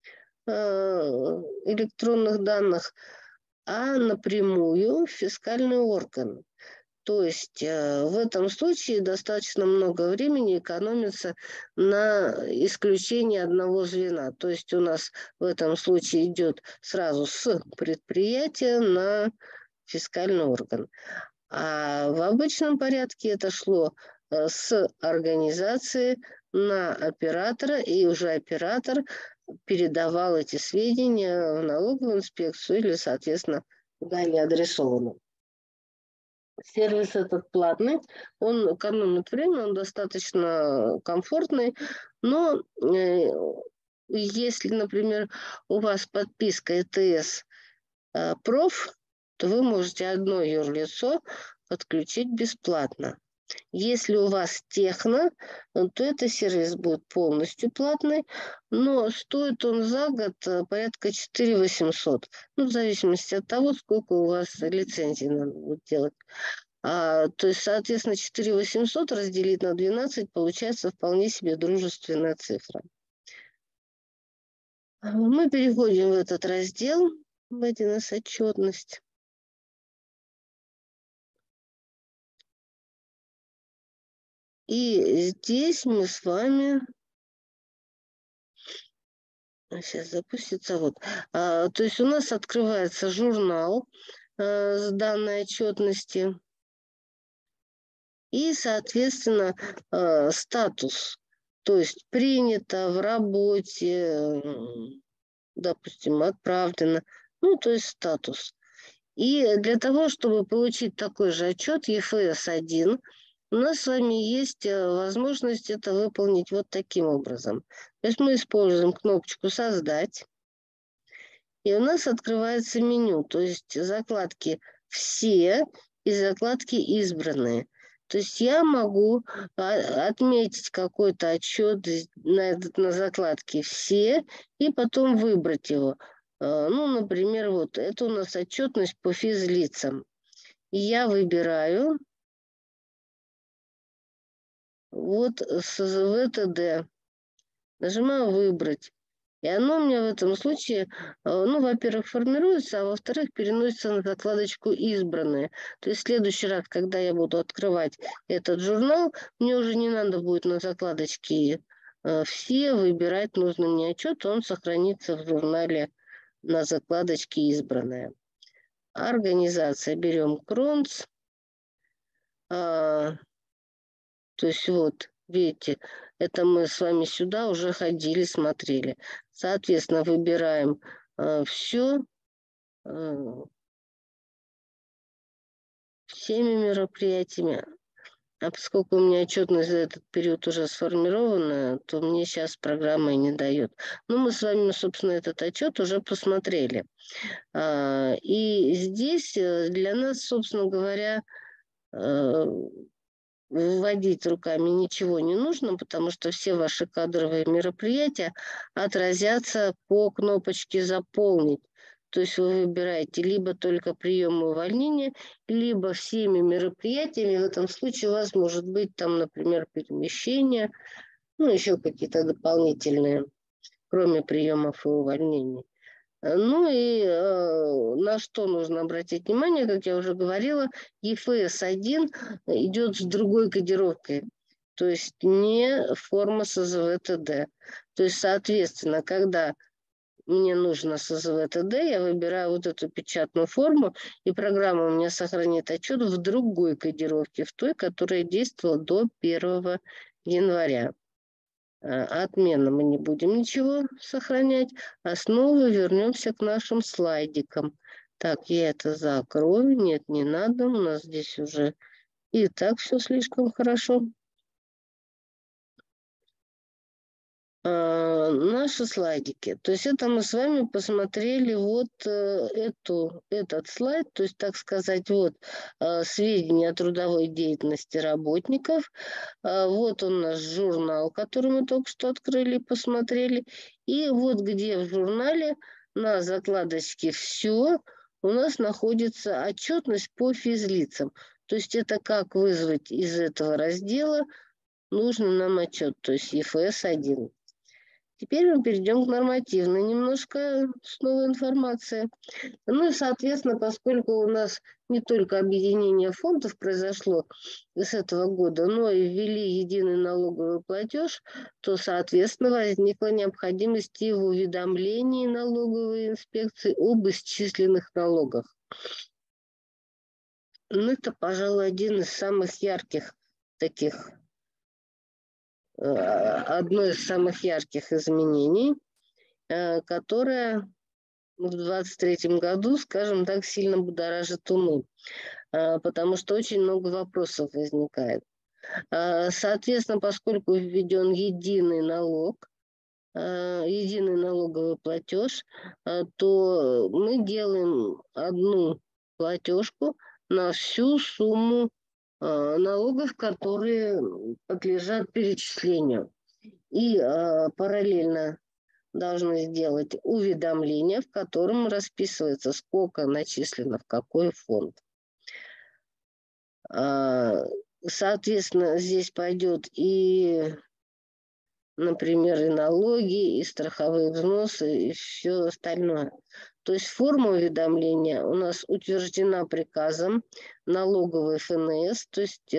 электронных данных, а напрямую в фискальный орган. То есть в этом случае достаточно много времени экономится на исключение одного звена. То есть у нас в этом случае идет сразу с предприятия на фискальный орган. А в обычном порядке это шло с организации на оператора, и уже оператор передавал эти сведения в налоговую инспекцию или, соответственно, далее адресованным. Сервис этот платный, он экономит время, он достаточно комфортный, но если, например, у вас подписка ЭТС проф, то вы можете одно юрлицо подключить бесплатно. Если у вас техно, то этот сервис будет полностью платный, но стоит он за год порядка 4 800, в зависимости от того, сколько у вас лицензий надо будет делать. То есть, соответственно, 4 800 разделить на 12 получается вполне себе дружественная цифра. Мы переходим в этот раздел, в 1С отчетность. И здесь мы с вами... Сейчас запустится. То есть у нас открывается журнал. с данной отчетности. И, соответственно, статус. То есть принято в работе, допустим, отправлено. Ну, то есть статус. И для того, чтобы получить такой же отчет ЕФС-1, у нас с вами есть возможность это выполнить вот таким образом. То есть мы используем кнопочку «Создать», и у нас открывается меню, то есть закладки «Все» и закладки «Избранные». То есть я могу отметить какой-то отчет на закладке «Все» и потом выбрать его. Ну, например, вот это у нас отчетность по физлицам. Я выбираю вот СЗВ-ТД, нажимаю «Выбрать». И оно у меня в этом случае, ну, во-первых, формируется, а во-вторых, переносится на закладочку «Избранные». То есть в следующий раз, когда я буду открывать этот журнал, мне уже не надо будет на закладочке «Все» выбирать нужный мне отчет, он сохранится в журнале на закладочке «Избранное». Организация. Берем Кронц. То есть вот, видите, это мы с вами сюда уже ходили, смотрели. Соответственно, выбираем все, всеми мероприятиями. А поскольку у меня отчетность за этот период уже сформирована, то мне сейчас программа и не дает. Но мы с вами, собственно, этот отчет уже посмотрели. И здесь для нас, собственно говоря, выводить руками ничего не нужно, потому что все ваши кадровые мероприятия отразятся по кнопочке «Заполнить». То есть вы выбираете либо только прием и увольнение, либо всеми мероприятиями. В этом случае у вас может быть там, например, перемещение, ну, еще какие-то дополнительные, кроме приемов и увольнений. Ну и на что нужно обратить внимание, как я уже говорила, ЕФС-1 идет с другой кодировкой, то есть не форма СЗВ-ТД. То есть, соответственно, когда мне нужно СЗВ-ТД, я выбираю вот эту печатную форму, и программа у меня сохранит отчет в другой кодировке, в той, которая действовала до 1 января. Отменно мы не будем ничего сохранять, а снова вернемся к нашим слайдикам. Так, я это закрою. Нет, не надо. У нас здесь уже и так все слишком хорошо. Наши слайдики. То есть это мы с вами посмотрели вот этот слайд, то есть, так сказать, вот сведения о трудовой деятельности работников. Вот он наш журнал, который мы только что открыли и посмотрели. И вот где в журнале на закладочке «Все» у нас находится отчетность по физлицам. То есть это как вызвать из этого раздела нужный нам отчет, то есть ЕФС-1. Теперь мы перейдем к нормативной немножко снова информации. Ну и, соответственно, поскольку у нас не только объединение фондов произошло с этого года, но и ввели единый налоговый платеж, то, соответственно, возникла необходимость и в уведомлении налоговой инспекции об исчисленных налогах. Ну, это, пожалуй, один из самых ярких таких одно из самых ярких изменений, которое в 2023 году, скажем так, сильно будоражит умы, потому что очень много вопросов возникает. Соответственно, поскольку введен единый налог, единый налоговый платеж, то мы делаем одну платежку на всю сумму налогов, которые подлежат перечислению. И параллельно должны сделать уведомление, в котором расписывается, сколько начислено в какой фонд. Соответственно, здесь пойдет и, например, и налоги, и страховые взносы, и все остальное. То есть форма уведомления у нас утверждена приказом налоговой ФНС, то есть,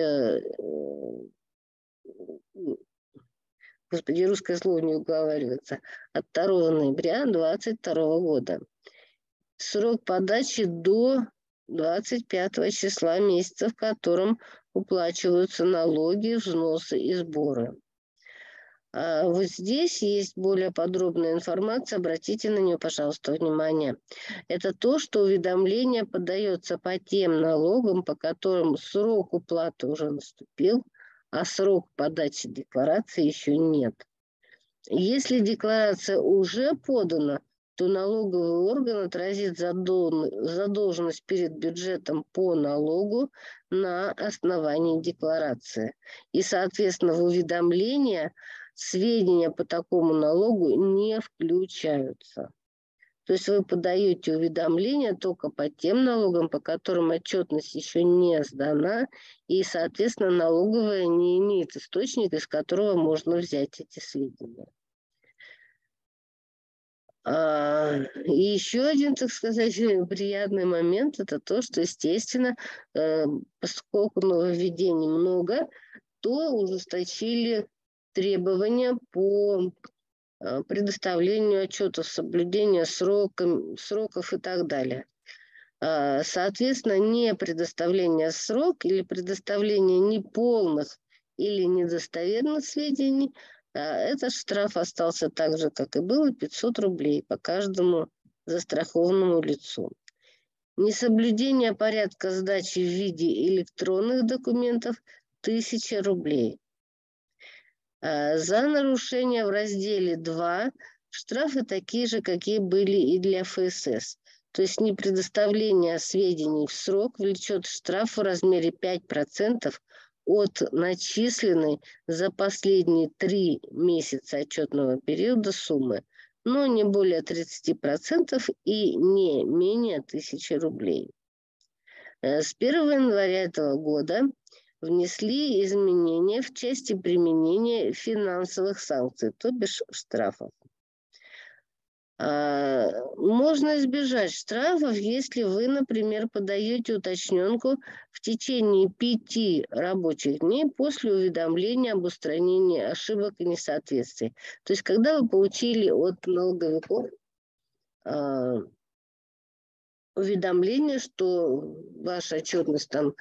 господи, русское слово не уговаривается, от 2 ноября 2022 года. Срок подачи до 25 числа месяца, в котором уплачиваются налоги, взносы и сборы. Вот здесь есть более подробная информация, обратите на нее, пожалуйста, внимание. Это то, что уведомление подается по тем налогам, по которым срок уплаты уже наступил, а срок подачи декларации еще нет. Если декларация уже подана, то налоговый орган отразит задолженность перед бюджетом по налогу на основании декларации. И, соответственно, в уведомление сведения по такому налогу не включаются. То есть вы подаете уведомление только по тем налогам, по которым отчетность еще не сдана, и, соответственно, налоговая не имеет источника, из которого можно взять эти сведения. И еще один, так сказать, приятный момент – это то, что, естественно, поскольку нововведений много, то ужесточили требования по предоставлению отчетов, соблюдению сроков и так далее. Соответственно, не предоставление срок или предоставление неполных или недостоверных сведений, этот штраф остался так же, как и было, 500 рублей по каждому застрахованному лицу. Несоблюдение порядка сдачи в виде электронных документов – 1000 рублей. За нарушение в разделе 2 штрафы такие же, какие были и для ФСС. То есть непредоставление сведений в срок влечет штраф в размере 5% от начисленной за последние 3 месяца отчетного периода суммы, но не более 30% и не менее 1000 рублей. С 1 января этого года внесли изменения в части применения финансовых санкций, то бишь штрафов. Можно избежать штрафов, если вы, например, подаете уточненку в течение 5 рабочих дней после уведомления об устранении ошибок и несоответствий. То есть, когда вы получили от налоговиков уведомление, что ваша отчетность там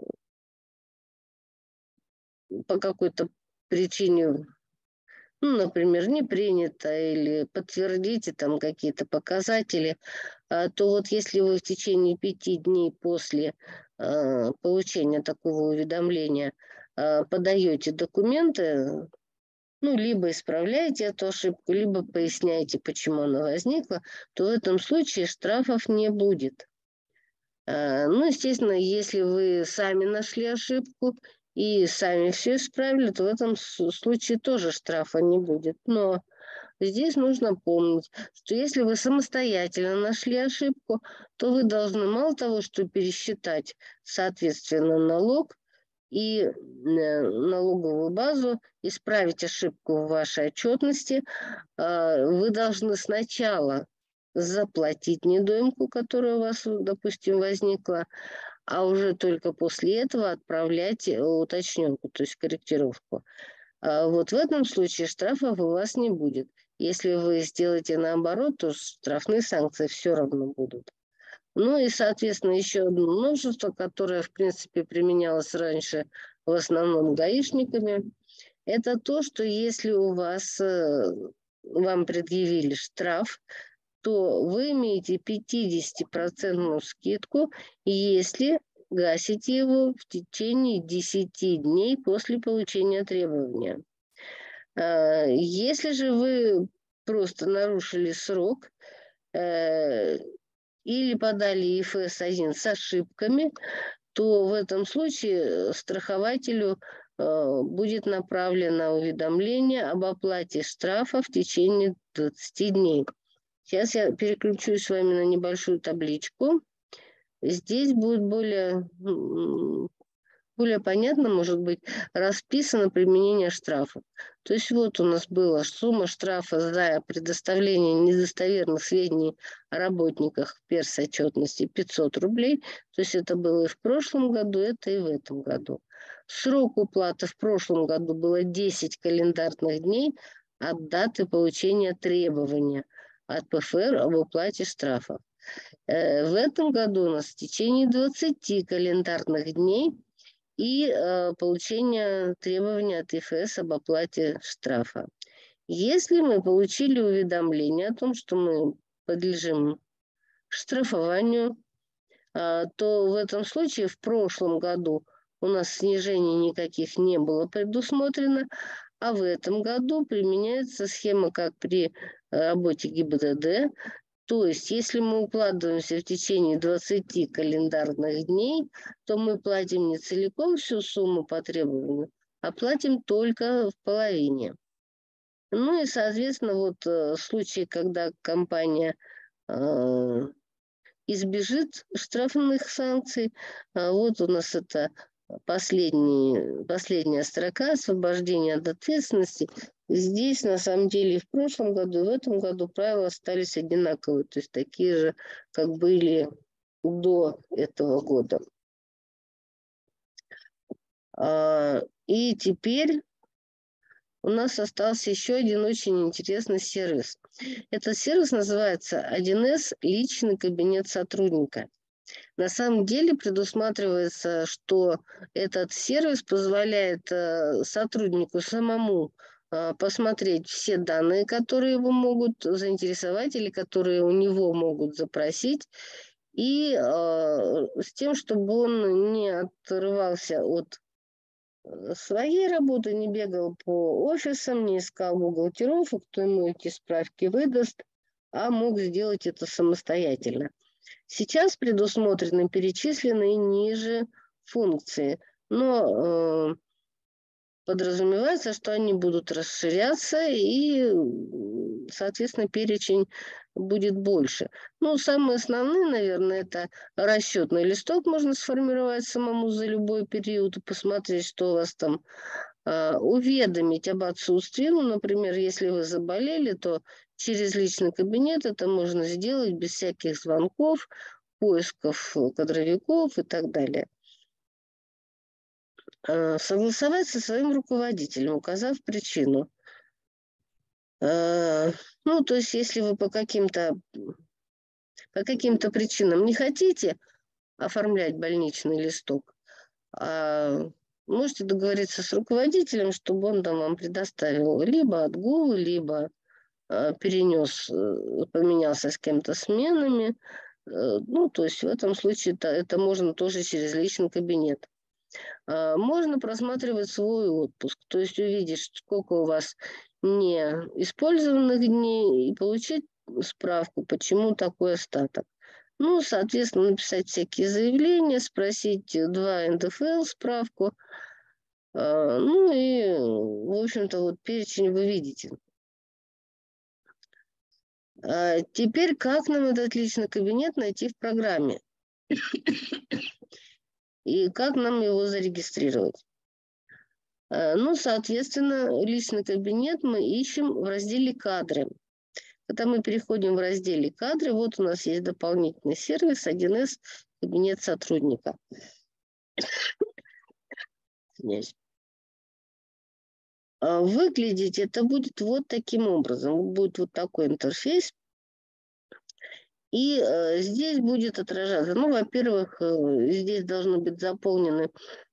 по какой-то причине, например, не принято, или подтвердите там какие-то показатели, то вот если вы в течение 5 дней после получения такого уведомления подаете документы, либо исправляете эту ошибку, либо поясняете, почему она возникла, то в этом случае штрафов не будет. Естественно, если вы сами нашли ошибку и сами все исправили, то в этом случае тоже штрафа не будет. Но здесь нужно помнить, что если вы самостоятельно нашли ошибку, то вы должны мало того, что пересчитать, соответственно, налог и налоговую базу, исправить ошибку в вашей отчетности, вы должны сначала заплатить недоимку, которая у вас, допустим, возникла, а уже только после этого отправлять уточненку, то есть корректировку. Вот в этом случае штрафов у вас не будет. Если вы сделаете наоборот, то штрафные санкции все равно будут. И, соответственно, еще одно множество, которое, в принципе, применялось раньше в основном гаишниками, это то, что если у вас, вам предъявили штраф, то вы имеете 50% скидку, если гасите его в течение 10 дней после получения требования. Если же вы просто нарушили срок или подали ИФС-1 с ошибками, то в этом случае страхователю будет направлено уведомление об оплате штрафа в течение 20 дней. Сейчас я переключусь с вами на небольшую табличку. Здесь будет более понятно, может быть, расписано применение штрафов. То есть вот у нас была сумма штрафа за предоставление недостоверных сведений о работниках в персотчетности 500 рублей. То есть это было и в прошлом году, это и в этом году. Срок уплаты в прошлом году было 10 календарных дней от даты получения требования от ПФР об уплате штрафов. В этом году у нас в течение 20 календарных дней и получение требования от ИФС об оплате штрафа. Если мы получили уведомление о том, что мы подлежим штрафованию, то в этом случае в прошлом году у нас снижений никаких не было предусмотрено, а в этом году применяется схема, как при работе ГИБДД. То есть, если мы укладываемся в течение 20 календарных дней, то мы платим не целиком всю сумму потребованную, а платим только в половине. Ну и, соответственно, вот в случае, когда компания избежит штрафных санкций, вот у нас это последняя строка освобождения от ответственности. Здесь, на самом деле, и в прошлом году, и в этом году правила остались одинаковые, то есть такие же, как были до этого года. И теперь у нас остался еще один очень интересный сервис. Этот сервис называется 1С «Личный кабинет сотрудника». На самом деле предусматривается, что этот сервис позволяет сотруднику самому посмотреть все данные, которые его могут заинтересовать или которые у него могут запросить, и с тем, чтобы он не отрывался от своей работы, не бегал по офисам, не искал бухгалтеров, кто ему эти справки выдаст, а мог сделать это самостоятельно. Сейчас предусмотрены перечисленные ниже функции, но подразумевается, что они будут расширяться и, соответственно, перечень будет больше. Ну, самые основные, наверное, это расчетный листок можно сформировать самому за любой период и посмотреть, что у вас там, уведомить об отсутствии. Ну, например, если вы заболели, то через личный кабинет это можно сделать без всяких звонков, поисков кадровиков и так далее. Согласовать со своим руководителем, указав причину. Ну, то есть, если вы по каким-то причинам не хотите оформлять больничный листок, можете договориться с руководителем, чтобы он там вам предоставил либо отгул, либо поменялся с кем-то сменами. Ну, то есть в этом случае это можно тоже через личный кабинет. Можно просматривать свой отпуск, то есть увидеть, сколько у вас неиспользованных дней и получить справку, почему такой остаток. Ну, соответственно, написать всякие заявления, спросить 2 НДФЛ справку. Ну и, в общем-то, вот перечень вы видите. Теперь как нам этот личный кабинет найти в программе? И как нам его зарегистрировать? Ну, соответственно, личный кабинет мы ищем в разделе «Кадры». Когда мы переходим в разделе «Кадры», вот у нас есть дополнительный сервис 1С «Кабинет сотрудника». Выглядеть это будет вот таким образом. Будет вот такой интерфейс. И здесь будет отражаться, ну, во-первых, здесь должны быть заполнены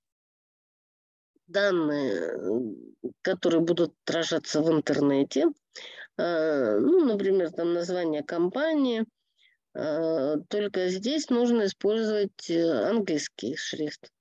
данные, которые будут отражаться в интернете. Ну, например, там название компании. Только здесь нужно использовать английский шрифт.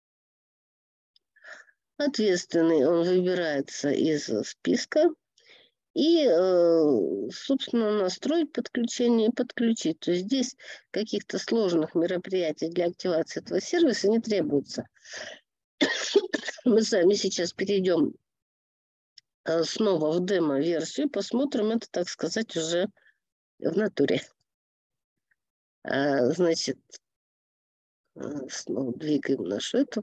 Ответственный он выбирается из списка. И, собственно, настроить подключение и подключить. То есть здесь каких-то сложных мероприятий для активации этого сервиса не требуется. Мы с вами сейчас перейдем снова в демо-версию, посмотрим это, так сказать, уже в натуре. Значит, снова двигаем нашу эту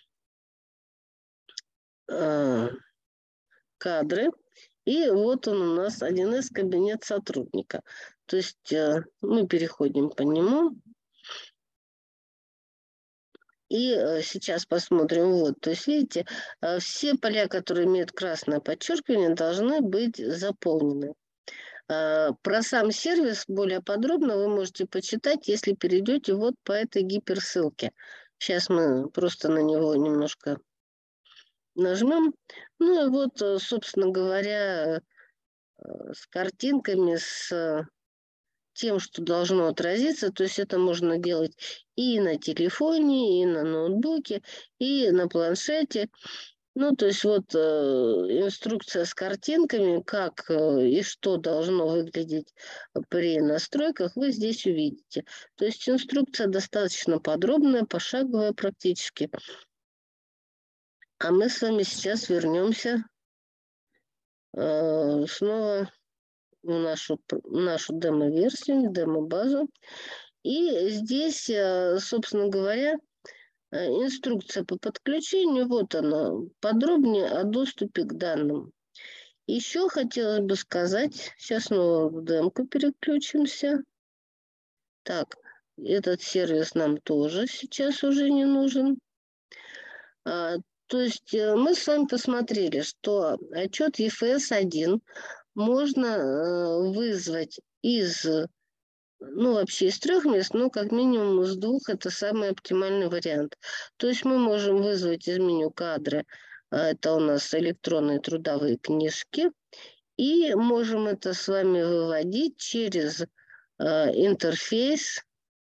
кадры. И вот он у нас 1С кабинет сотрудника. То есть мы переходим по нему. И сейчас посмотрим. Вот, то есть, видите, все поля, которые имеют красное подчеркивание, должны быть заполнены. Про сам сервис более подробно вы можете почитать, если перейдете вот по этой гиперссылке. Сейчас мы просто на него немножко нажмем. Ну и вот, собственно говоря, с картинками, с тем, что должно отразиться. То есть это можно делать и на телефоне, и на ноутбуке, и на планшете. Ну, то есть вот инструкция с картинками, как и что должно выглядеть при настройках, вы здесь увидите. То есть инструкция достаточно подробная, пошаговая практически. А мы с вами сейчас вернемся снова в нашу демо-версию, демо-базу. И здесь, собственно говоря, инструкция по подключению. Вот она, подробнее о доступе к данным. Еще хотелось бы сказать, сейчас снова в демку переключимся. Так, этот сервис нам тоже сейчас уже не нужен. То есть мы с вами посмотрели, что отчет EFS-1 можно вызвать из, ну, вообще из 3 мест, но как минимум из 2 это самый оптимальный вариант. То есть мы можем вызвать из меню кадры, это у нас электронные трудовые книжки, и можем это с вами выводить через интерфейс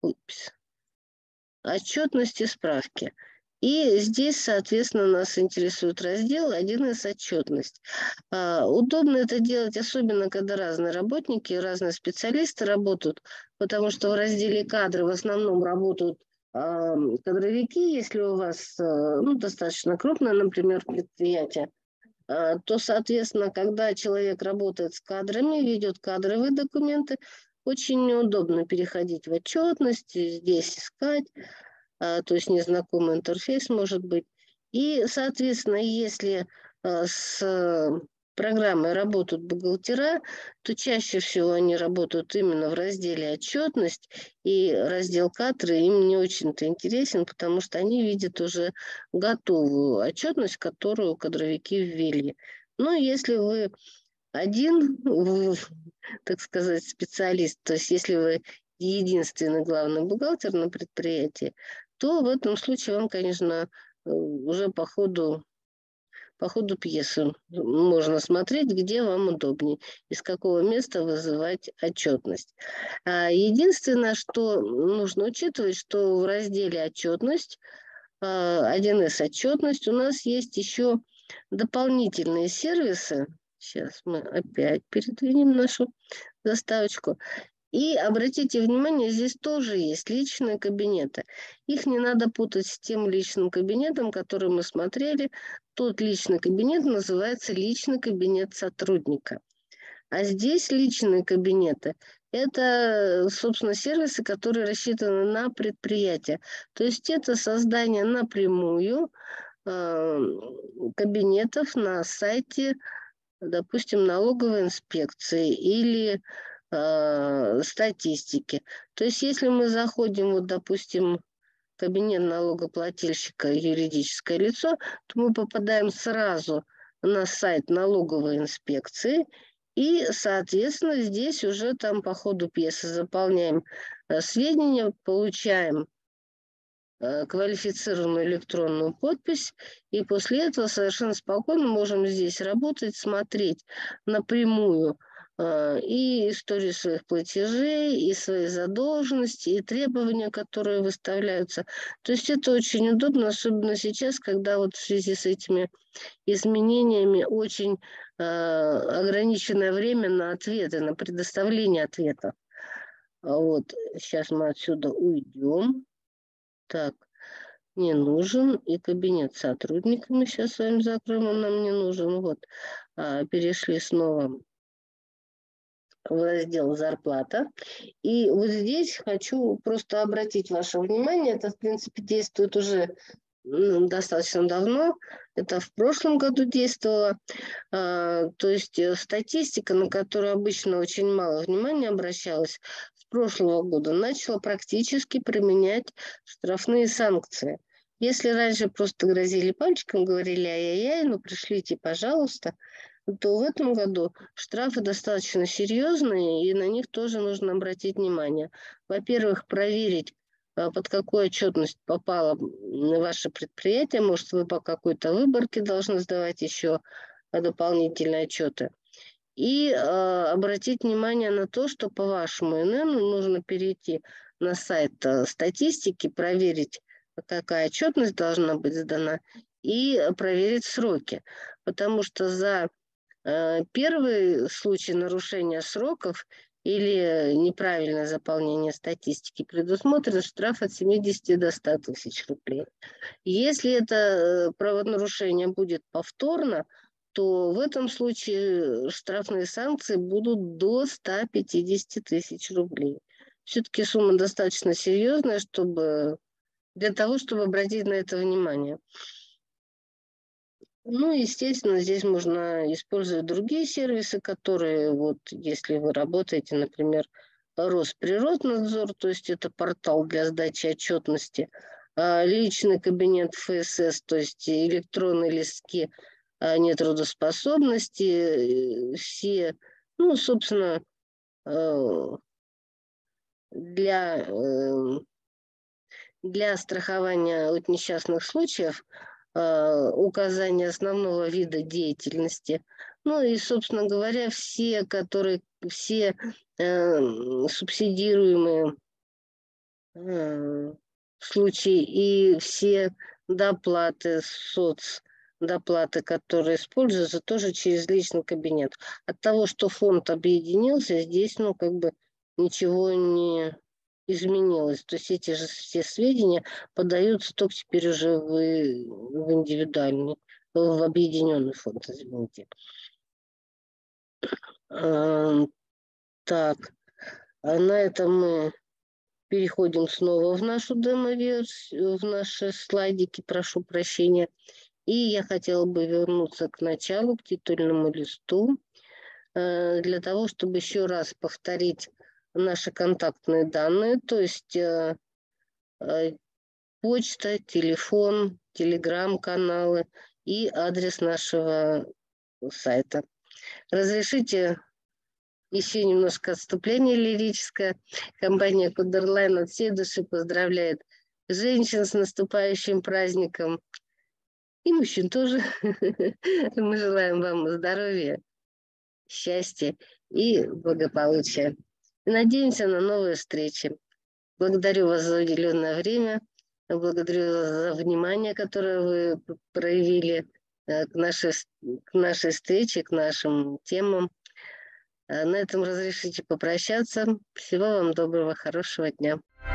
отчетности справки. И здесь, соответственно, нас интересует раздел 1С отчетность. Удобно это делать, особенно когда разные работники, разные специалисты работают, потому что в разделе кадры в основном работают кадровики, если у вас ну, достаточно крупное, например, предприятие, то, соответственно, когда человек работает с кадрами, ведет кадровые документы, очень неудобно переходить в отчетность, здесь искать, то есть незнакомый интерфейс может быть. И, соответственно, если с программой работают бухгалтера, то чаще всего они работают именно в разделе отчетность, и раздел кадры им не очень-то интересен, потому что они видят уже готовую отчетность, которую кадровики ввели. Но если вы один, так сказать, специалист, то есть если вы единственный главный бухгалтер на предприятии, то в этом случае вам, конечно, уже по ходу пьесы можно смотреть, где вам удобнее, из какого места вызывать отчетность. Единственное, что нужно учитывать, что в разделе «Отчетность», 1С отчетность, у нас есть еще дополнительные сервисы. Сейчас мы опять передвинем нашу заставочку. И обратите внимание, здесь тоже есть личные кабинеты. Их не надо путать с тем личным кабинетом, который мы смотрели. Тот личный кабинет называется личный кабинет сотрудника. А здесь личные кабинеты – это, собственно, сервисы, которые рассчитаны на предприятие. То есть это создание напрямую кабинетов на сайте, допустим, налоговой инспекции или статистики. То есть если мы заходим, вот, допустим, в кабинет налогоплательщика юридическое лицо, то мы попадаем сразу на сайт налоговой инспекции, и, соответственно, здесь уже там по ходу пьесы заполняем сведения, получаем квалифицированную электронную подпись, и после этого совершенно спокойно можем здесь работать, смотреть напрямую и историю своих платежей, и свои задолженности, и требования, которые выставляются. То есть это очень удобно, особенно сейчас, когда вот в связи с этими изменениями очень ограниченное время на ответы, на предоставление ответов. Вот, сейчас мы отсюда уйдем. Так, не нужен. И кабинет сотрудника мы сейчас с вами закроем, он нам не нужен. Вот, перешли снова в раздел «Зарплата». И вот здесь хочу просто обратить ваше внимание, это, в принципе, действует уже достаточно давно, это в прошлом году действовало. То есть статистика, на которую обычно очень мало внимания обращалось, с прошлого года начала практически применять штрафные санкции. Если раньше просто грозили пальчиком, говорили ай-яй-яй, ну пришлите, пожалуйста, то в этом году штрафы достаточно серьезные, и на них тоже нужно обратить внимание. Во-первых, проверить, под какую отчетность попало ваше предприятие. Может, вы по какой-то выборке должны сдавать еще дополнительные отчеты. И обратить внимание на то, что по вашему ИНН нужно перейти на сайт статистики, проверить, какая отчетность должна быть сдана, и проверить сроки. Потому что за первый случай нарушения сроков или неправильное заполнение статистики предусмотрен штраф от 70 до 100 тысяч рублей. Если это правонарушение будет повторно, то в этом случае штрафные санкции будут до 150 тысяч рублей. Все-таки сумма достаточно серьезная, для того, чтобы обратить на это внимание. Ну, естественно, здесь можно использовать другие сервисы, которые, вот, если вы работаете, например, Росприроднадзор, то есть это портал для сдачи отчетности, личный кабинет ФСС, то есть электронные листки нетрудоспособности, все, ну, собственно, э, для, э, для страхования от несчастных случаев указание основного вида деятельности. Ну и, собственно говоря, все субсидируемые случаи и все доплаты, доплаты, которые используются, тоже через личный кабинет. От того, что фонд объединился, здесь, ну, как бы ничего не изменилось. То есть эти же все сведения подаются только теперь уже в индивидуальный, в объединенный фонд, извините. Так, на этом мы переходим снова в нашу демо-версию, в наши слайдики, прошу прощения. И я хотела бы вернуться к началу, к титульному листу, для того, чтобы еще раз повторить наши контактные данные, то есть почта, телефон, телеграм-каналы и адрес нашего сайта. Разрешите еще немножко отступление лирическое. Компания Кудерлайн от всей души поздравляет женщин с наступающим праздником. И мужчин тоже. Мы желаем вам здоровья, счастья и благополучия. И надеемся на новые встречи. Благодарю вас за уделенное время. Благодарю вас за внимание, которое вы проявили к нашей встрече, к нашим темам. На этом разрешите попрощаться. Всего вам доброго, хорошего дня.